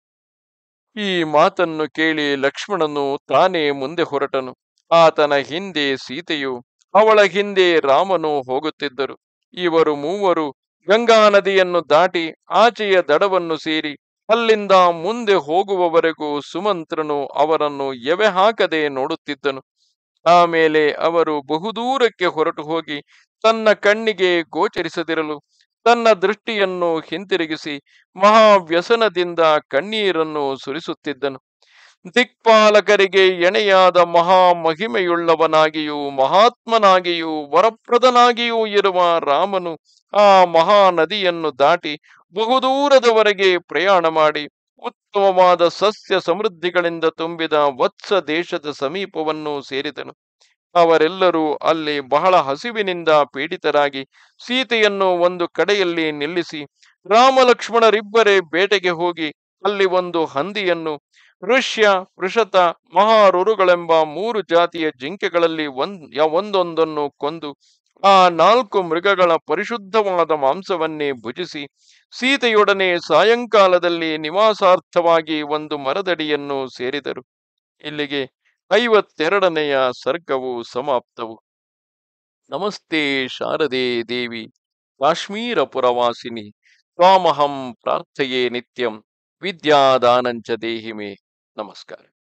ಈ ಮಾತನ್ನು ಕೇಳಿ ಲಕ್ಷ್ಮಣನು ತಾನೇ ಮುಂದೆ ಹೊರಟನು. ಆತನ ಹಿಂದೆ ಸೀತೆಯು, ಅವಳ ಹಿಂದೆ ರಾಮನು ಹೋಗುತ್ತಿದ್ದರು. ಇವರು ಮೂವರು ಗಂಗಾ ನದಿಯನ್ನು ದಾಟಿ ಆಚೆಯ ದಡವನ್ನು ಸೇರಿ ಅಲ್ಲಿಂದ ಮುಂದೆ ಹೋಗುವವರೆಗೂ ಸುಮಂತ್ರನು ಅವರನ್ನು ಎವೆ ಹಾಕದೆ ನೋಡುತ್ತಿದ್ದನು. ಆಮೇಲೆ ಅವರು ಬಹುದೂರಕ್ಕೆ ಹೊರಟು ಹೋಗಿ ತನ್ನ ಕಣ್ಣಿಗೆ ಗೋಚರಿಸದಿರಲು ತನ್ನ ದೃಷ್ಟಿಯನ್ನು ಹಿಂತಿರುಗಿಸಿ ಮಹಾವ್ಯಸನದಿಂದ ಕಣ್ಣೀರನ್ನು ಸುರಿಸುತ್ತಿದ್ದನು. ದಿಕ್ಪಾಲಕರಿಗೆ ಎಣೆಯಾದ ಮಹಾ ಮಹಿಮೆಯುಳ್ಳವನಾಗಿಯೂ ಮಹಾತ್ಮನಾಗಿಯೂ ವರಪ್ರದನಾಗಿಯೂ ಇರುವ ರಾಮನು ಆ ಮಹಾ ನದಿಯನ್ನು ದಾಟಿ ಬಹುದೂರದವರೆಗೆ ಪ್ರಯಾಣ ಮಾಡಿ ಉತ್ತಮವಾದ ಸಸ್ಯ ಸಮೃದ್ಧಿಗಳಿಂದ ತುಂಬಿದ ವತ್ಸ ದೇಶದ ಸಮೀಪವನ್ನು ಸೇರಿದನು. ಅವರೆಲ್ಲರೂ ಅಲ್ಲಿ ಬಹಳ ಹಸಿವಿನಿಂದ ಪೀಡಿತರಾಗಿ ಸೀತೆಯನ್ನು ಒಂದು ಕಡೆಯಲ್ಲಿ ನಿಲ್ಲಿಸಿ ರಾಮಲಕ್ಷ್ಮಣರಿಬ್ಬರೇ ಬೇಟೆಗೆ ಹೋಗಿ ಅಲ್ಲಿ ಒಂದು ಹಂದಿಯನ್ನು, ಋಷ್ಯ, ವೃಷತ, ಮಹಾರುರುಗಳೆಂಬ ಮೂರು ಜಾತಿಯ ಜಿಂಕೆಗಳಲ್ಲಿ ಒಂದ್ ಒಂದೊಂದನ್ನು ಕೊಂದು ಆ ನಾಲ್ಕು ಮೃಗಗಳ ಪರಿಶುದ್ಧವಾದ ಮಾಂಸವನ್ನೇ ಭುಜಿಸಿ ಸೀತೆಯೊಡನೆ ಸಾಯಂಕಾಲದಲ್ಲಿ ನಿವಾಸಾರ್ಥವಾಗಿ ಒಂದು ಮರದಡಿಯನ್ನು ಸೇರಿದರು. ಇಲ್ಲಿಗೆ ಐವತ್ತೆರಡನೆಯ ಸರ್ಗವು ಸಮಾಪ್ತವು. ನಮಸ್ತೆ ಶಾರದೆ ದೇವಿ ಕಾಶ್ಮೀರ ಪುರವಾಸಿನಿ ತ್ವಾಮಹಂ ಪ್ರಾರ್ಥಯೇ ನಿತ್ಯಂ ವಿದ್ಯಾದಾನಂಚ ದೇಹಿಮೆ. ನಮಸ್ಕಾರ.